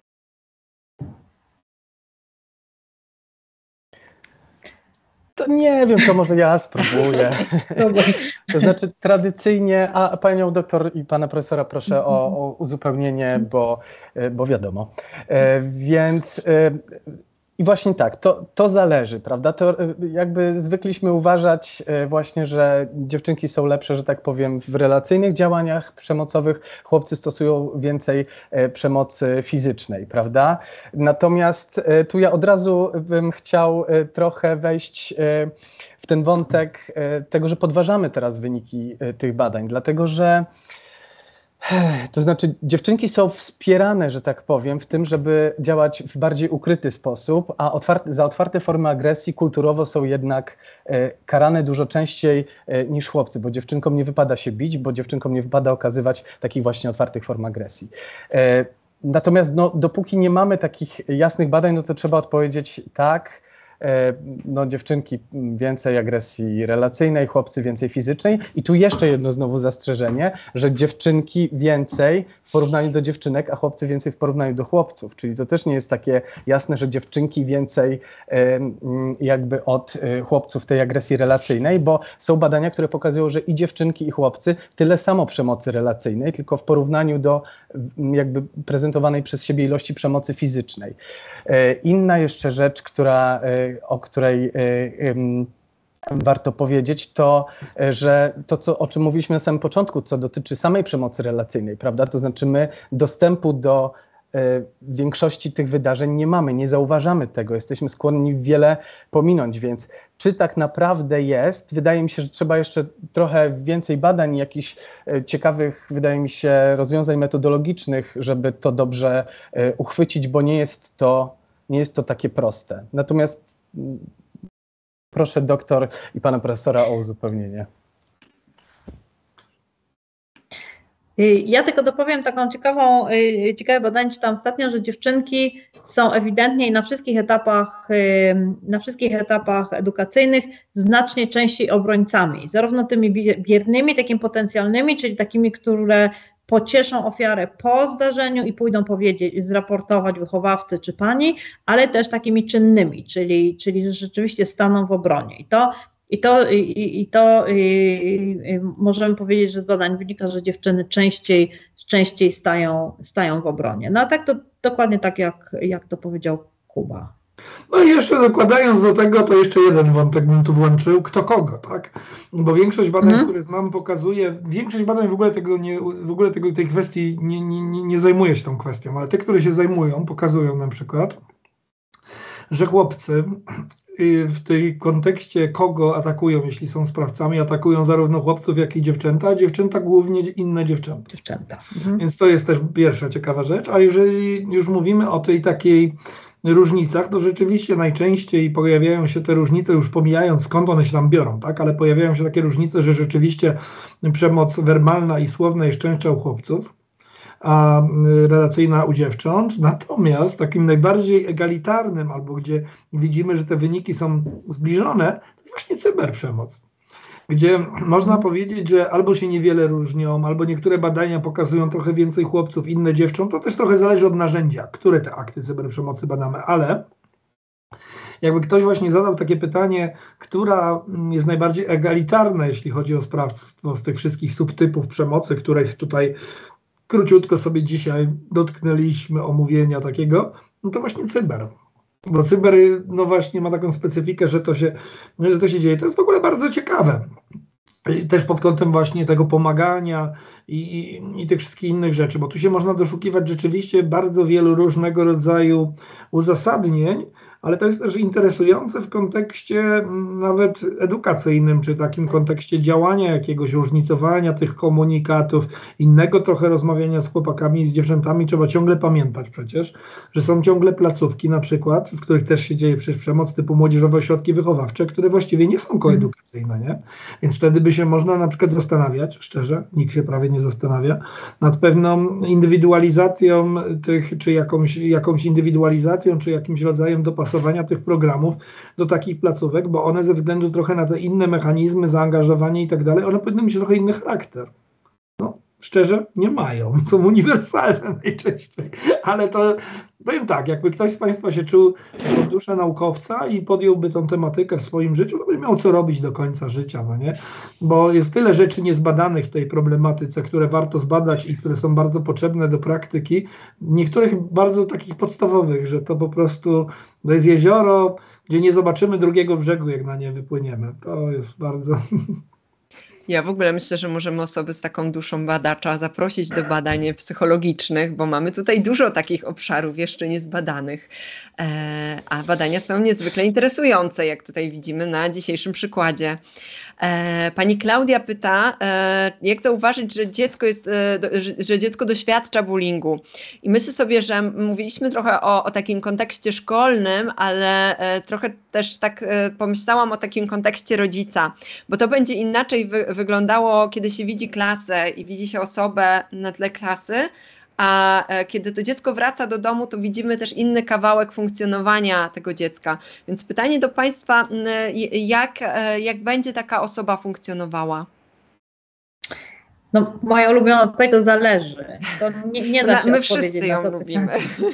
To nie wiem, to może ja spróbuję. To znaczy tradycyjnie, a panią doktor i pana profesora proszę o, o uzupełnienie, bo, bo wiadomo. E, więc e, i właśnie tak, to, to zależy, prawda? To jakby zwykliśmy uważać właśnie, że dziewczynki są lepsze, że tak powiem, w relacyjnych działaniach przemocowych, chłopcy stosują więcej przemocy fizycznej, prawda? Natomiast tu ja od razu bym chciał trochę wejść w ten wątek tego, że podważamy teraz wyniki tych badań, dlatego że to znaczy dziewczynki są wspierane, że tak powiem, w tym, żeby działać w bardziej ukryty sposób, a otwarte, za otwarte formy agresji kulturowo są jednak e, karane dużo częściej e, niż chłopcy, bo dziewczynkom nie wypada się bić, bo dziewczynkom nie wypada okazywać takich właśnie otwartych form agresji. E, natomiast no, dopóki nie mamy takich jasnych badań, no to trzeba odpowiedzieć tak, no dziewczynki więcej agresji relacyjnej, chłopcy więcej fizycznej i tu jeszcze jedno znowu zastrzeżenie, że dziewczynki więcej w porównaniu do dziewczynek, a chłopcy więcej w porównaniu do chłopców, czyli to też nie jest takie jasne, że dziewczynki więcej jakby od chłopców tej agresji relacyjnej, bo są badania, które pokazują, że i dziewczynki i chłopcy tyle samo przemocy relacyjnej, tylko w porównaniu do jakby prezentowanej przez siebie ilości przemocy fizycznej. Inna jeszcze rzecz, która, o której warto powiedzieć, to, że to, co, o czym mówiliśmy na samym początku, co dotyczy samej przemocy relacyjnej, prawda? To znaczy my dostępu do większości tych wydarzeń nie mamy, nie zauważamy tego, jesteśmy skłonni wiele pominąć, więc czy tak naprawdę jest? Wydaje mi się, że trzeba jeszcze trochę więcej badań, jakichś ciekawych, wydaje mi się, rozwiązań metodologicznych, żeby to dobrze uchwycić, bo nie jest to, nie jest to takie proste. Natomiast proszę doktor i pana profesora o uzupełnienie.
Ja tylko dopowiem taką ciekawą, ciekawe badanie czytałam ostatnio, że dziewczynki są ewidentnie i na wszystkich etapach, na wszystkich etapach edukacyjnych znacznie częściej obrońcami, zarówno tymi biernymi, takimi potencjalnymi, czyli takimi, które pocieszą ofiarę po zdarzeniu i pójdą powiedzieć, zraportować wychowawcy czy pani, ale też takimi czynnymi, czyli, czyli że rzeczywiście staną w obronie. I to I to, i, i to i, i możemy powiedzieć, że z badań wynika, że dziewczyny częściej, częściej stają, stają w obronie. No a tak to dokładnie tak, jak, jak to powiedział Kuba.
No i jeszcze dokładając do tego, to jeszcze jeden wątek bym tu włączył, kto kogo, tak? Bo większość badań, mm. które znam, pokazuje, większość badań w ogóle tego nie, w ogóle tego, tej kwestii nie, nie, nie, nie zajmuje się tą kwestią, ale te, które się zajmują, pokazują na przykład, że chłopcy w tym kontekście kogo atakują, jeśli są sprawcami, atakują zarówno chłopców, jak i dziewczęta, a dziewczęta głównie inne dziewczęta.
dziewczęta. Mhm.
Więc to jest też pierwsza ciekawa rzecz, a jeżeli już mówimy o tej takiej różnicach, to rzeczywiście najczęściej pojawiają się te różnice, już pomijając skąd one się tam biorą, tak, ale pojawiają się takie różnice, że rzeczywiście przemoc werbalna i słowna jest częstsza u chłopców, a relacyjna u dziewcząt, natomiast takim najbardziej egalitarnym, albo gdzie widzimy, że te wyniki są zbliżone, to jest właśnie cyberprzemoc, gdzie można powiedzieć, że albo się niewiele różnią, albo niektóre badania pokazują trochę więcej chłopców, inne dziewcząt, to też trochę zależy od narzędzia, które te akty cyberprzemocy badamy, ale jakby ktoś właśnie zadał takie pytanie, która jest najbardziej egalitarna, jeśli chodzi o sprawstwo z tych wszystkich subtypów przemocy, których tutaj króciutko sobie dzisiaj dotknęliśmy omówienia takiego, no to właśnie cyber. Bo cyber, no właśnie ma taką specyfikę, że to się, że to się dzieje. To jest w ogóle bardzo ciekawe. I też pod kątem właśnie tego pomagania i, i, i tych wszystkich innych rzeczy, bo tu się można doszukiwać rzeczywiście bardzo wielu różnego rodzaju uzasadnień, ale to jest też interesujące w kontekście nawet edukacyjnym, czy takim kontekście działania jakiegoś, różnicowania tych komunikatów, innego trochę rozmawiania z chłopakami i z dziewczętami. Trzeba ciągle pamiętać przecież, że są ciągle placówki na przykład, w których też się dzieje przecież przemoc, typu młodzieżowe ośrodki wychowawcze, które właściwie nie są koedukacyjne, nie? Więc wtedy by się można na przykład zastanawiać, szczerze, nikt się prawie nie zastanawia, nad pewną indywidualizacją tych, czy jakąś, jakąś indywidualizacją, czy jakimś rodzajem dopasowania tych programów do takich placówek, bo one ze względu trochę na te inne mechanizmy, zaangażowanie i tak dalej, one powinny mieć trochę inny charakter. No, szczerze, nie mają. Są uniwersalne najczęściej. Ale to, powiem tak, jakby ktoś z Państwa się czuł jako dusza naukowca i podjąłby tą tematykę w swoim życiu, to by miał co robić do końca życia, no nie? Bo jest tyle rzeczy niezbadanych w tej problematyce, które warto zbadać i które są bardzo potrzebne do praktyki. Niektórych bardzo takich podstawowych, że to po prostu to jest jezioro, gdzie nie zobaczymy drugiego brzegu, jak na nie wypłyniemy. To jest bardzo...
Ja w ogóle myślę, że możemy osoby z taką duszą badacza zaprosić do badań psychologicznych, bo mamy tutaj dużo takich obszarów jeszcze niezbadanych, e, a badania są niezwykle interesujące, jak tutaj widzimy na dzisiejszym przykładzie. E, pani Klaudia pyta, e, jak zauważyć, że dziecko, jest, e, do, że, że dziecko doświadcza bullyingu. I myślę sobie, że mówiliśmy trochę o, o takim kontekście szkolnym, ale e, trochę też tak e, pomyślałam o takim kontekście rodzica, bo to będzie inaczej wy, wyglądało, kiedy się widzi klasę i widzi się osobę na tle klasy, a kiedy to dziecko wraca do domu, to widzimy też inny kawałek funkcjonowania tego dziecka. Więc pytanie do Państwa, jak, jak będzie taka osoba funkcjonowała?
No, moja ulubiona odpowiedź to zależy. To nie, nie da się
My wszyscy ją
na to
lubimy.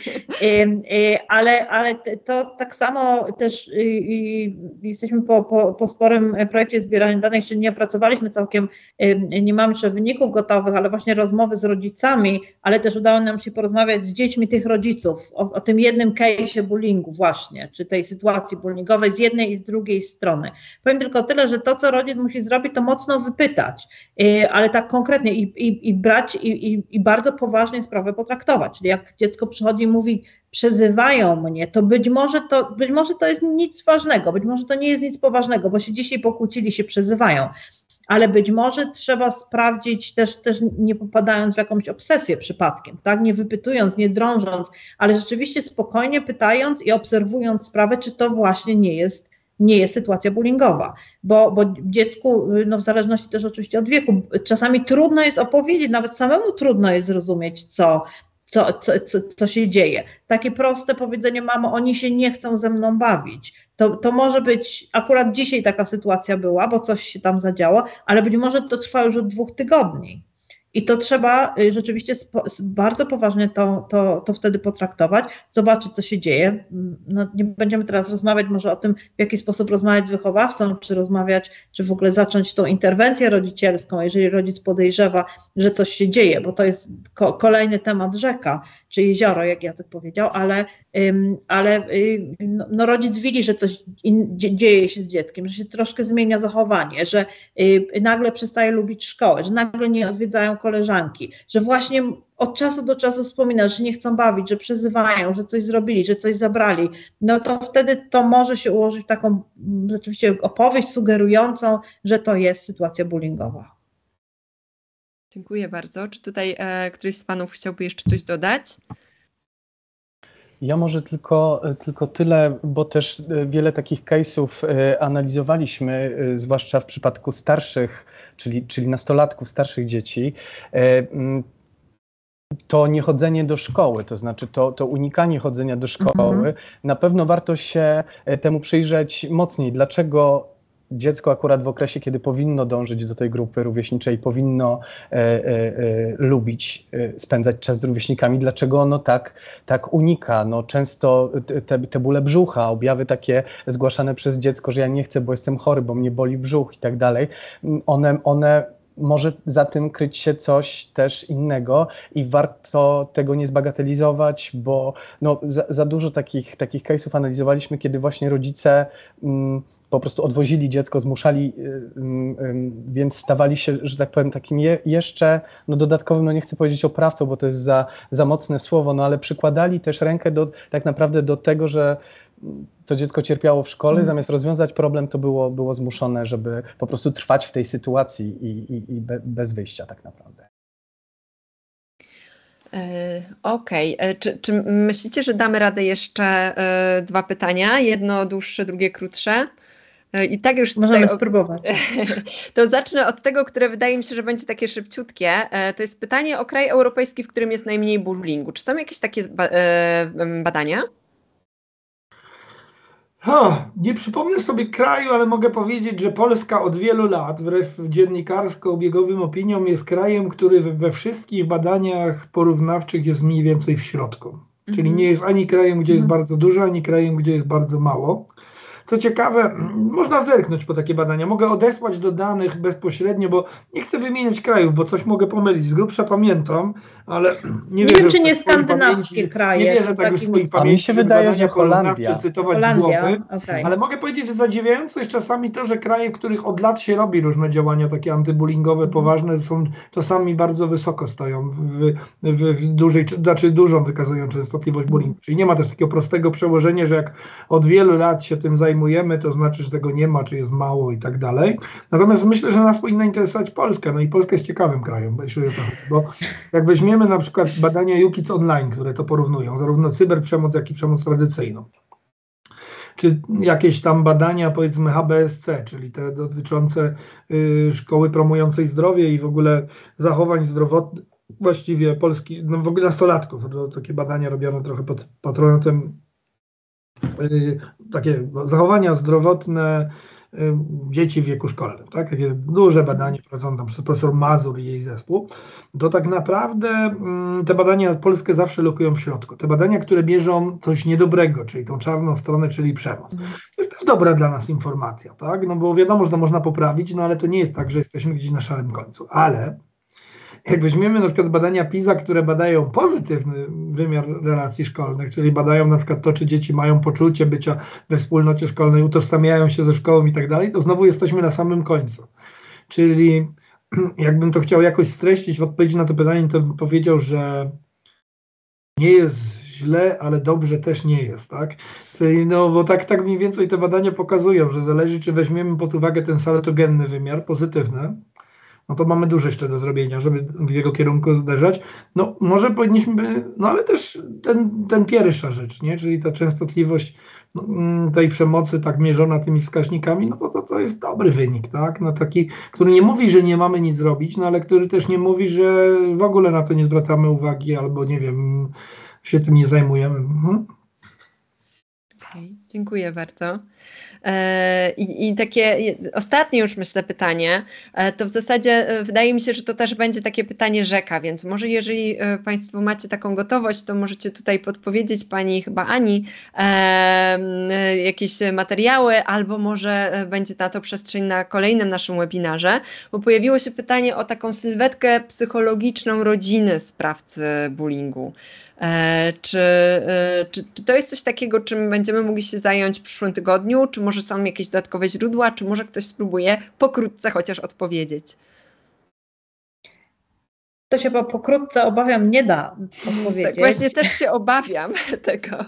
Ale, ale to tak samo też jesteśmy po, po, po sporym projekcie zbierania danych, czyli nie opracowaliśmy całkiem, nie mamy jeszcze wyników gotowych, ale właśnie rozmowy z rodzicami, ale też udało nam się porozmawiać z dziećmi tych rodziców o, o tym jednym case'ie bullyingu właśnie, czy tej sytuacji bullyingowej z jednej i z drugiej strony. Powiem tylko tyle, że to, co rodzic musi zrobić, to mocno wypytać, ale tak konkretnie i, i, i brać i, i, i bardzo poważnie sprawę potraktować. Czyli jak dziecko przychodzi i mówi, przezywają mnie, to być może to, być może to jest nic ważnego, być może to nie jest nic poważnego, bo się dzisiaj pokłócili, się przezywają. Ale być może trzeba sprawdzić, też, też nie popadając w jakąś obsesję przypadkiem, tak? Nie wypytując, nie drążąc, ale rzeczywiście spokojnie pytając i obserwując sprawę, czy to właśnie nie jest nie jest sytuacja bullyingowa, bo, bo dziecku, no w zależności też oczywiście od wieku, czasami trudno jest opowiedzieć, nawet samemu trudno jest zrozumieć, co, co, co, co, co się dzieje. Takie proste powiedzenie, mamo, oni się nie chcą ze mną bawić. To, to może być, akurat dzisiaj taka sytuacja była, bo coś się tam zadziało, ale być może to trwa już od dwóch tygodni. I to trzeba rzeczywiście spo, bardzo poważnie to, to, to wtedy potraktować, zobaczyć, co się dzieje. No, nie będziemy teraz rozmawiać może o tym, w jaki sposób rozmawiać z wychowawcą, czy rozmawiać, czy w ogóle zacząć tą interwencję rodzicielską, jeżeli rodzic podejrzewa, że coś się dzieje, bo to jest ko- kolejny temat rzeka, czy jezioro, jak Jacek powiedział, ale, ym, ale ym, no, no rodzic widzi, że coś in, dzieje się z dzieckiem, że się troszkę zmienia zachowanie, że y, nagle przestaje lubić szkołę, że nagle nie odwiedzają koleżanki, że właśnie od czasu do czasu wspomina, że nie chcą bawić, że przezywają, że coś zrobili, że coś zabrali, no to wtedy to może się ułożyć w taką rzeczywiście opowieść sugerującą, że to jest sytuacja bullyingowa.
Dziękuję bardzo. Czy tutaj e, któryś z Panów chciałby jeszcze coś dodać?
Ja może tylko, tylko tyle, bo też wiele takich case'ów analizowaliśmy, zwłaszcza w przypadku starszych, czyli, czyli nastolatków, starszych dzieci. To niechodzenie do szkoły, to znaczy to, to unikanie chodzenia do szkoły, mhm. na pewno warto się temu przyjrzeć mocniej. Dlaczego dziecko akurat w okresie, kiedy powinno dążyć do tej grupy rówieśniczej, powinno e, e, lubić e, spędzać czas z rówieśnikami, dlaczego ono tak, tak unika? No, często te, te bóle brzucha, objawy takie zgłaszane przez dziecko, że ja nie chcę, bo jestem chory, bo mnie boli brzuch i tak dalej, one, one może za tym kryć się coś też innego i warto tego nie zbagatelizować, bo no, za, za dużo takich, takich case'ów analizowaliśmy, kiedy właśnie rodzice mm, po prostu odwozili dziecko, zmuszali, y, y, więc stawali się, że tak powiem, takim je, jeszcze no, dodatkowym, no nie chcę powiedzieć oprawcą, bo to jest za, za mocne słowo, no ale przykładali też rękę do, tak naprawdę do tego, że to dziecko cierpiało w szkole,
Mhm.
zamiast rozwiązać problem, to było, było zmuszone, żeby po prostu trwać w tej sytuacji i, i, i be, bez wyjścia tak naprawdę.
Okej, okay. czy, czy myślicie, że damy radę jeszcze dwa pytania? Jedno dłuższe, drugie krótsze? I tak już
Możemy
tutaj...
spróbować.
To zacznę od tego, które wydaje mi się, że będzie takie szybciutkie. To jest pytanie o kraj europejski, w którym jest najmniej bullyingu. Czy są jakieś takie badania?
Ha, nie przypomnę sobie kraju, ale mogę powiedzieć, że Polska od wielu lat, wbrew dziennikarsko-obiegowym opiniom, jest krajem, który we wszystkich badaniach porównawczych jest mniej więcej w środku. Mm-hmm. Czyli nie jest ani krajem, gdzie jest mm-hmm. bardzo dużo, ani krajem, gdzie jest bardzo mało. Co ciekawe, można zerknąć po takie badania. Mogę odesłać do danych bezpośrednio, bo nie chcę wymieniać krajów, bo coś mogę pomylić. Z grubsza pamiętam, ale nie,
nie wiem, czy nie skandynawskie
pamięci,
kraje.
Nie wierzę tak już w swojej pamięci.
Mi się wydaje, że Holandia.
Cytować
Holandia,
głowy,
okay.
Ale mogę powiedzieć, że zadziwiające jest czasami to, że kraje, w których od lat się robi różne działania takie antybullyingowe, poważne, są czasami bardzo wysoko stoją, w, w, w dużej, znaczy dużą wykazują częstotliwość bullyingu. Czyli nie ma też takiego prostego przełożenia, że jak od wielu lat się tym zajmujemy, to znaczy, że tego nie ma, czy jest mało i tak dalej. Natomiast myślę, że nas powinna interesować Polska. No i Polska jest ciekawym krajem, bo jak weźmiemy na przykład badania YouKids Online, które to porównują, zarówno cyberprzemoc, jak i przemoc tradycyjną, czy jakieś tam badania, powiedzmy H B S C, czyli te dotyczące y, szkoły promującej zdrowie i w ogóle zachowań zdrowotnych, właściwie Polski, no w ogóle nastolatków, to takie badania robione trochę pod patronatem, y, takie zachowania zdrowotne y, dzieci w wieku szkolnym, tak? Takie duże badanie prowadzone tam przez profesor Mazur i jej zespół, to tak naprawdę y, te badania Polskę zawsze lokują w środku. Te badania, które bierzą coś niedobrego, czyli tą czarną stronę, czyli przemoc. To jest też dobra dla nas informacja, tak? No bo wiadomo, że to można poprawić, no ale to nie jest tak, że jesteśmy gdzieś na szarym końcu, ale jak weźmiemy na przykład badania PISA, które badają pozytywny wymiar relacji szkolnych, czyli badają na przykład to, czy dzieci mają poczucie bycia we wspólnocie szkolnej, utożsamiają się ze szkołą i tak dalej, to znowu jesteśmy na samym końcu. Czyli jakbym to chciał jakoś streścić w odpowiedzi na to pytanie, to bym powiedział, że nie jest źle, ale dobrze też nie jest, tak? Czyli no, bo tak, tak mniej więcej te badania pokazują, że zależy, czy weźmiemy pod uwagę ten salatogenny wymiar, pozytywny, no to mamy dużo jeszcze do zrobienia, żeby w jego kierunku zderzać. No może powinniśmy, no ale też ten, ten pierwsza rzecz, nie? Czyli ta częstotliwość no, tej przemocy tak mierzona tymi wskaźnikami, no to, to to jest dobry wynik, tak? No taki, który nie mówi, że nie mamy nic zrobić, no ale który też nie mówi, że w ogóle na to nie zwracamy uwagi albo nie wiem, się tym nie zajmujemy. Mhm.
Okay, dziękuję bardzo. I, I takie ostatnie już myślę pytanie, to w zasadzie wydaje mi się, że to też będzie takie pytanie rzeka, więc może jeżeli Państwo macie taką gotowość, to możecie tutaj podpowiedzieć Pani chyba Ani e, jakieś materiały, albo może będzie na to przestrzeń na kolejnym naszym webinarze, bo pojawiło się pytanie o taką sylwetkę psychologiczną rodziny sprawcy bullyingu. E, czy, e, czy, czy to jest coś takiego, czym będziemy mogli się zająć w przyszłym tygodniu? Czy może są jakieś dodatkowe źródła? Czy może ktoś spróbuje pokrótce chociaż odpowiedzieć?
To się pokrótce obawiam nie da odpowiedzieć.
Tak, właśnie też się obawiam tego.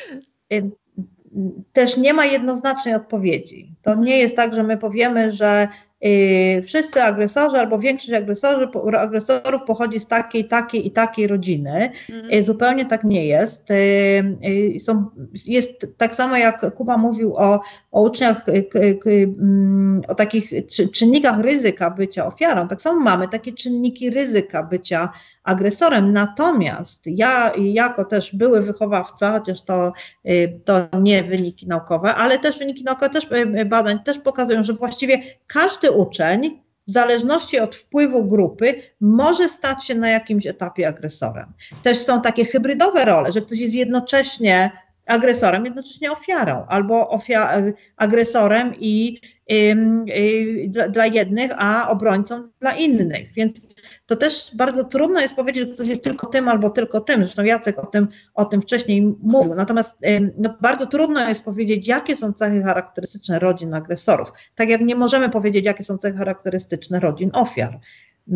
Też nie ma jednoznacznej odpowiedzi. To nie jest tak, że my powiemy, że Yy, wszyscy agresorzy albo większość agresorzy, agresorów pochodzi z takiej, takiej i takiej rodziny. Mm. Yy, zupełnie tak nie jest. Yy, yy, są, jest tak samo jak Kuba mówił o, o uczniach, yy, yy, o takich czynnikach ryzyka bycia ofiarą, tak samo mamy takie czynniki ryzyka bycia agresorem. Natomiast ja jako też były wychowawca, chociaż to, yy, to nie wyniki naukowe, ale też wyniki naukowe też yy, badań też pokazują, że właściwie każdy uczeń w zależności od wpływu grupy może stać się na jakimś etapie agresorem. Też są takie hybrydowe role, że ktoś jest jednocześnie agresorem, jednocześnie ofiarą, albo ofia- agresorem i ym, y, dla, dla jednych, a obrońcą dla innych. Więc to też bardzo trudno jest powiedzieć, że ktoś jest tylko tym albo tylko tym. Zresztą Jacek o tym, o tym wcześniej mówił. Natomiast ym, no, bardzo trudno jest powiedzieć, jakie są cechy charakterystyczne rodzin agresorów. Tak jak nie możemy powiedzieć, jakie są cechy charakterystyczne rodzin ofiar.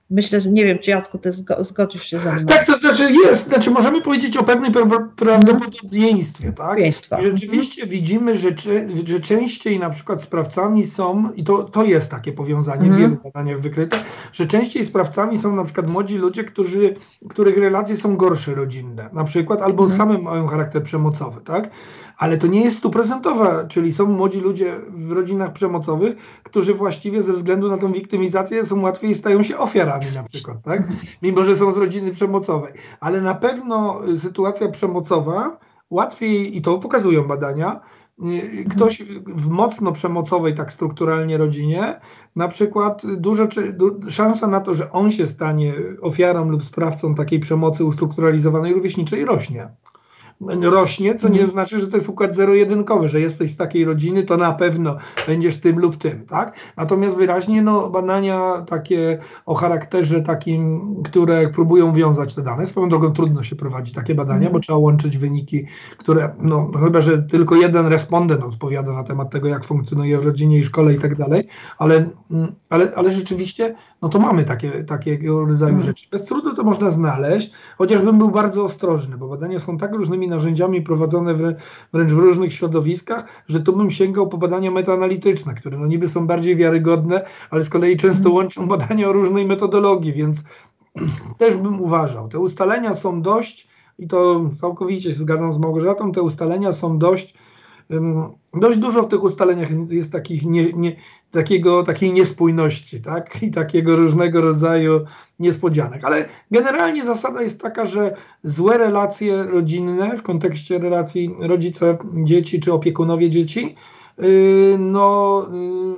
Myślę, że nie wiem, czy Jacku, ty zgo- zgodzisz się ze mną.
Tak, to znaczy jest, znaczy możemy powiedzieć o pewnym pra- prawdopodobieństwie, tak? I rzeczywiście mhm. widzimy, że, że częściej na przykład sprawcami są, i to, to jest takie powiązanie mhm. w wielu badaniach wykryte, że częściej sprawcami są na przykład młodzi ludzie, którzy, których relacje są gorsze rodzinne, na przykład, albo mhm. same mają charakter przemocowy, tak? Ale to nie jest stuprocentowa, czyli są młodzi ludzie w rodzinach przemocowych, którzy właściwie ze względu na tą wiktymizację są łatwiej stają się ofiarami na przykład, tak? Mimo że są z rodziny przemocowej. Ale na pewno sytuacja przemocowa łatwiej, i to pokazują badania, ktoś w mocno przemocowej, tak strukturalnie rodzinie, na przykład dużo, szansa na to, że on się stanie ofiarą lub sprawcą takiej przemocy ustrukturalizowanej rówieśniczej rośnie. Rośnie, co nie znaczy, że to jest układ zero-jedynkowy, że jesteś z takiej rodziny, to na pewno będziesz tym lub tym, tak? Natomiast wyraźnie no, badania takie o charakterze takim, które próbują wiązać te dane, swoją drogą trudno się prowadzi takie badania, bo trzeba łączyć wyniki, które, no chyba, że tylko jeden respondent odpowiada na temat tego, jak funkcjonuje w rodzinie i szkole i tak dalej, ale, ale, ale rzeczywiście, no to mamy takie, takiego rodzaju rzeczy. Bez trudu to można znaleźć, chociażbym był bardzo ostrożny, bo badania są tak różnymi narzędziami prowadzone wręcz w różnych środowiskach, że tu bym sięgał po badania metaanalityczne, które no niby są bardziej wiarygodne, ale z kolei często łączą badania o różnej metodologii, więc też bym uważał. Te ustalenia są dość, i to całkowicie się zgadzam z Małgorzatą, te ustalenia są dość, dość dużo w tych ustaleniach jest, jest takich nie, nie, takiego, takiej niespójności, tak? I takiego różnego rodzaju niespodzianek. Ale generalnie zasada jest taka, że złe relacje rodzinne w kontekście relacji rodzice-dzieci czy opiekunowie dzieci yy, no,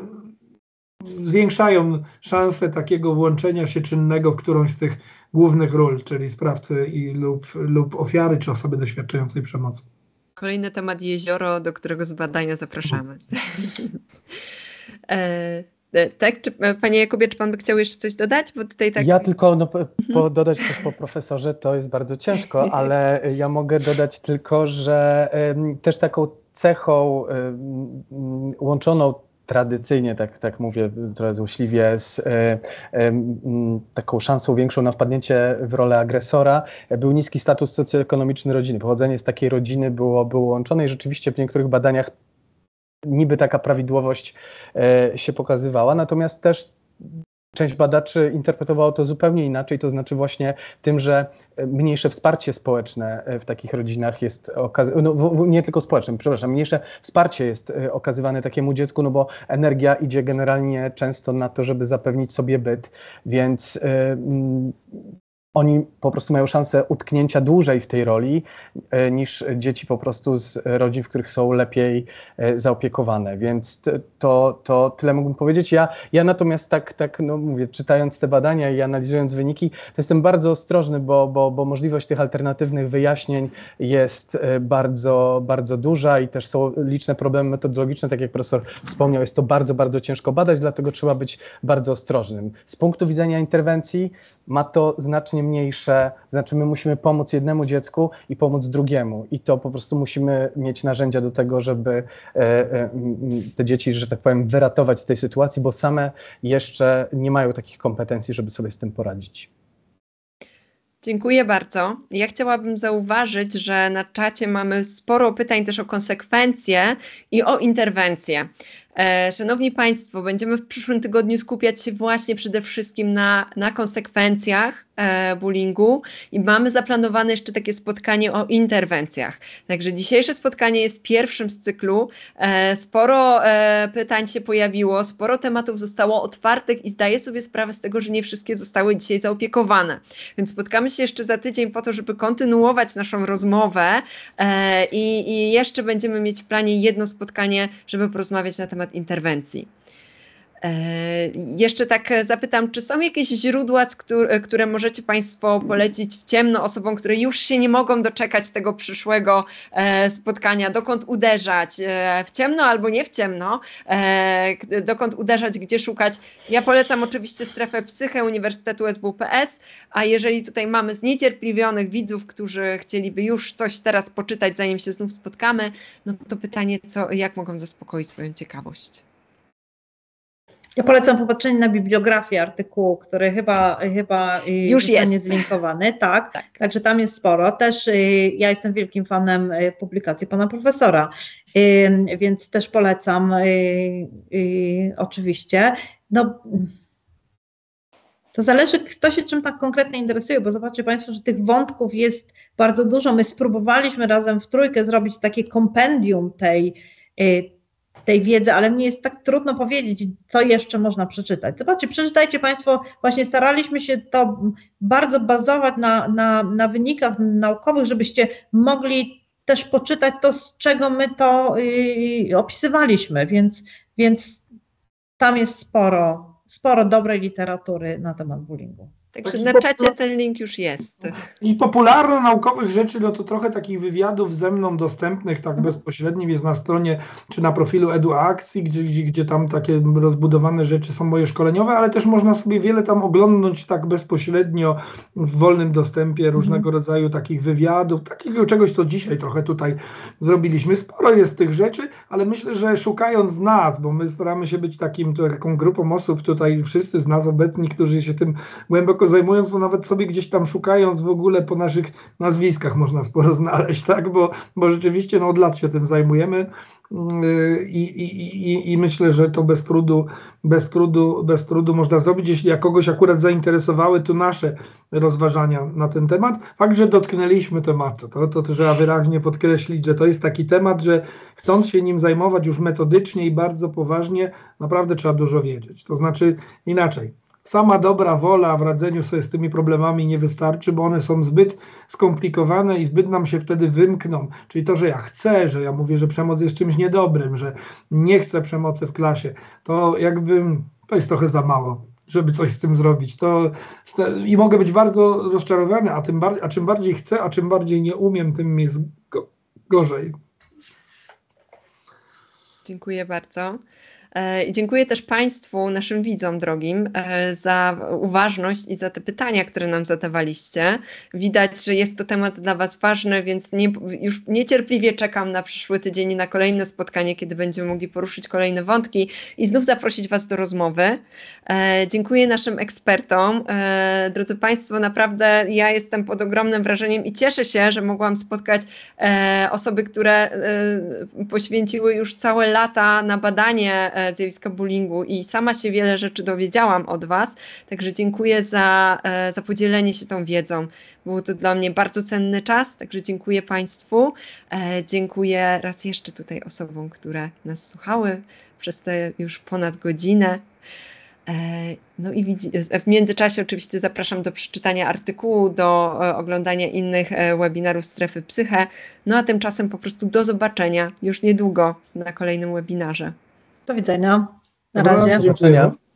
yy, zwiększają szanse takiego włączenia się czynnego w którąś z tych głównych ról, czyli sprawcy i, lub, lub ofiary czy osoby doświadczającej przemocy.
Kolejny temat jezioro, do którego z badania zapraszamy. e, tak, czy, panie Jakubie, czy pan by chciał jeszcze coś dodać? Bo tutaj tak...
Ja tylko no, po, dodać coś po profesorze, to jest bardzo ciężko, ale ja mogę dodać tylko, że y, też taką cechą y, y, łączoną tradycyjnie, tak, tak mówię trochę złośliwie, z e, e, taką szansą większą na wpadnięcie w rolę agresora, był niski status socjoekonomiczny rodziny. Pochodzenie z takiej rodziny było, było łączone i rzeczywiście w niektórych badaniach niby taka prawidłowość e, się pokazywała, natomiast też część badaczy interpretowało to zupełnie inaczej, to znaczy właśnie tym, że mniejsze wsparcie społeczne w takich rodzinach jest okazywane, no w, w, nie tylko społeczne, przepraszam, mniejsze wsparcie jest okazywane takiemu dziecku, no bo energia idzie generalnie często na to, żeby zapewnić sobie byt, więc y, y, oni po prostu mają szansę utknięcia dłużej w tej roli e, niż dzieci po prostu z rodzin, w których są lepiej e, zaopiekowane, więc to, to tyle mógłbym powiedzieć. Ja, ja natomiast tak, tak no mówię, czytając te badania i analizując wyniki, to jestem bardzo ostrożny, bo, bo, bo możliwość tych alternatywnych wyjaśnień jest e, bardzo, bardzo duża i też są liczne problemy metodologiczne, tak jak profesor wspomniał, jest to bardzo, bardzo ciężko badać, dlatego trzeba być bardzo ostrożnym. Z punktu widzenia interwencji ma to znacznie mniejsze, znaczy my musimy pomóc jednemu dziecku i pomóc drugiemu i to po prostu musimy mieć narzędzia do tego, żeby e, e, te dzieci, że tak powiem, wyratować z tej sytuacji, bo same jeszcze nie mają takich kompetencji, żeby sobie z tym poradzić.
Dziękuję bardzo. Ja chciałabym zauważyć, że na czacie mamy sporo pytań też o konsekwencje i o interwencje. Szanowni Państwo, będziemy w przyszłym tygodniu skupiać się właśnie przede wszystkim na, na konsekwencjach e, bullyingu i mamy zaplanowane jeszcze takie spotkanie o interwencjach. Także dzisiejsze spotkanie jest pierwszym z cyklu. E, sporo e, pytań się pojawiło, sporo tematów zostało otwartych i zdaję sobie sprawę z tego, że nie wszystkie zostały dzisiaj zaopiekowane. Więc spotkamy się jeszcze za tydzień po to, żeby kontynuować naszą rozmowę e, i, i jeszcze będziemy mieć w planie jedno spotkanie, żeby porozmawiać na temat interwencji. E, jeszcze tak zapytam, czy są jakieś źródła, które, które możecie Państwo polecić w ciemno osobom, które już się nie mogą doczekać tego przyszłego e, spotkania, dokąd uderzać, e, w ciemno albo nie w ciemno, e, dokąd uderzać, gdzie szukać. Ja polecam oczywiście strefę Psyche Uniwersytetu S W P S, a jeżeli tutaj mamy zniecierpliwionych widzów, którzy chcieliby już coś teraz poczytać, zanim się znów spotkamy, no to pytanie, co, jak mogą zaspokoić swoją ciekawość?
Ja polecam popatrzenie na bibliografię artykułu, który chyba, chyba
już
zostanie
jest
zlinkowany. Tak,
tak,
także tam jest sporo. Też ja jestem wielkim fanem publikacji pana profesora, więc też polecam oczywiście. No, to zależy, kto się czym tak konkretnie interesuje, bo zobaczcie Państwo, że tych wątków jest bardzo dużo. My spróbowaliśmy razem w trójkę zrobić takie kompendium tej, tej wiedzy, ale mnie jest tak trudno powiedzieć, co jeszcze można przeczytać. Zobaczcie, przeczytajcie Państwo, właśnie staraliśmy się to bardzo bazować na, na, na wynikach naukowych, żebyście mogli też poczytać to, z czego my to yy, opisywaliśmy, więc, więc tam jest sporo, sporo dobrej literatury na temat bullyingu.
Także na czacie ten link już jest.
I popularno-naukowych rzeczy, no to trochę takich wywiadów ze mną dostępnych tak bezpośrednio jest na stronie czy na profilu EduAkcji, gdzie, gdzie, gdzie tam takie rozbudowane rzeczy są moje szkoleniowe, ale też można sobie wiele tam oglądnąć tak bezpośrednio w wolnym dostępie różnego rodzaju takich wywiadów, takiego czegoś, co dzisiaj trochę tutaj zrobiliśmy. Sporo jest tych rzeczy, ale myślę, że szukając nas, bo my staramy się być takim, taką grupą osób tutaj, wszyscy z nas obecni, którzy się tym głęboko zajmując, to nawet sobie gdzieś tam szukając w ogóle po naszych nazwiskach można sporo znaleźć, tak, bo, bo rzeczywiście no, od lat się tym zajmujemy i, i, i, i myślę, że to bez trudu, bez trudu, bez trudu można zrobić, jeśli jak kogoś akurat zainteresowały tu nasze rozważania na ten temat. Fakt, że dotknęliśmy tematu, to, to trzeba wyraźnie podkreślić, że to jest taki temat, że chcąc się nim zajmować już metodycznie i bardzo poważnie, naprawdę trzeba dużo wiedzieć. To znaczy inaczej. Sama dobra wola w radzeniu sobie z tymi problemami nie wystarczy, bo one są zbyt skomplikowane i zbyt nam się wtedy wymkną. Czyli to, że ja chcę, że ja mówię, że przemoc jest czymś niedobrym, że nie chcę przemocy w klasie, to jakby to jest trochę za mało, żeby coś z tym zrobić. To, i mogę być bardzo rozczarowany, a, tym bardziej, a czym bardziej chcę, a czym bardziej nie umiem, tym jest go, gorzej.
Dziękuję bardzo. I dziękuję też Państwu, naszym widzom drogim, za uważność i za te pytania, które nam zadawaliście. Widać, że jest to temat dla Was ważny, więc nie, już niecierpliwie czekam na przyszły tydzień i na kolejne spotkanie, kiedy będziemy mogli poruszyć kolejne wątki i znów zaprosić Was do rozmowy. Dziękuję naszym ekspertom. Drodzy Państwo, naprawdę ja jestem pod ogromnym wrażeniem i cieszę się, że mogłam spotkać osoby, które poświęciły już całe lata na badanie zjawiska bullyingu i sama się wiele rzeczy dowiedziałam od Was, także dziękuję za, za podzielenie się tą wiedzą. Był to dla mnie bardzo cenny czas, także dziękuję Państwu. Dziękuję raz jeszcze tutaj osobom, które nas słuchały przez te już ponad godzinę. No i w międzyczasie oczywiście zapraszam do przeczytania artykułu, do oglądania innych webinarów Strefy Psyche. No a tymczasem po prostu do zobaczenia już niedługo na kolejnym webinarze.
Do widzenia. Na razie.
Do zobaczenia.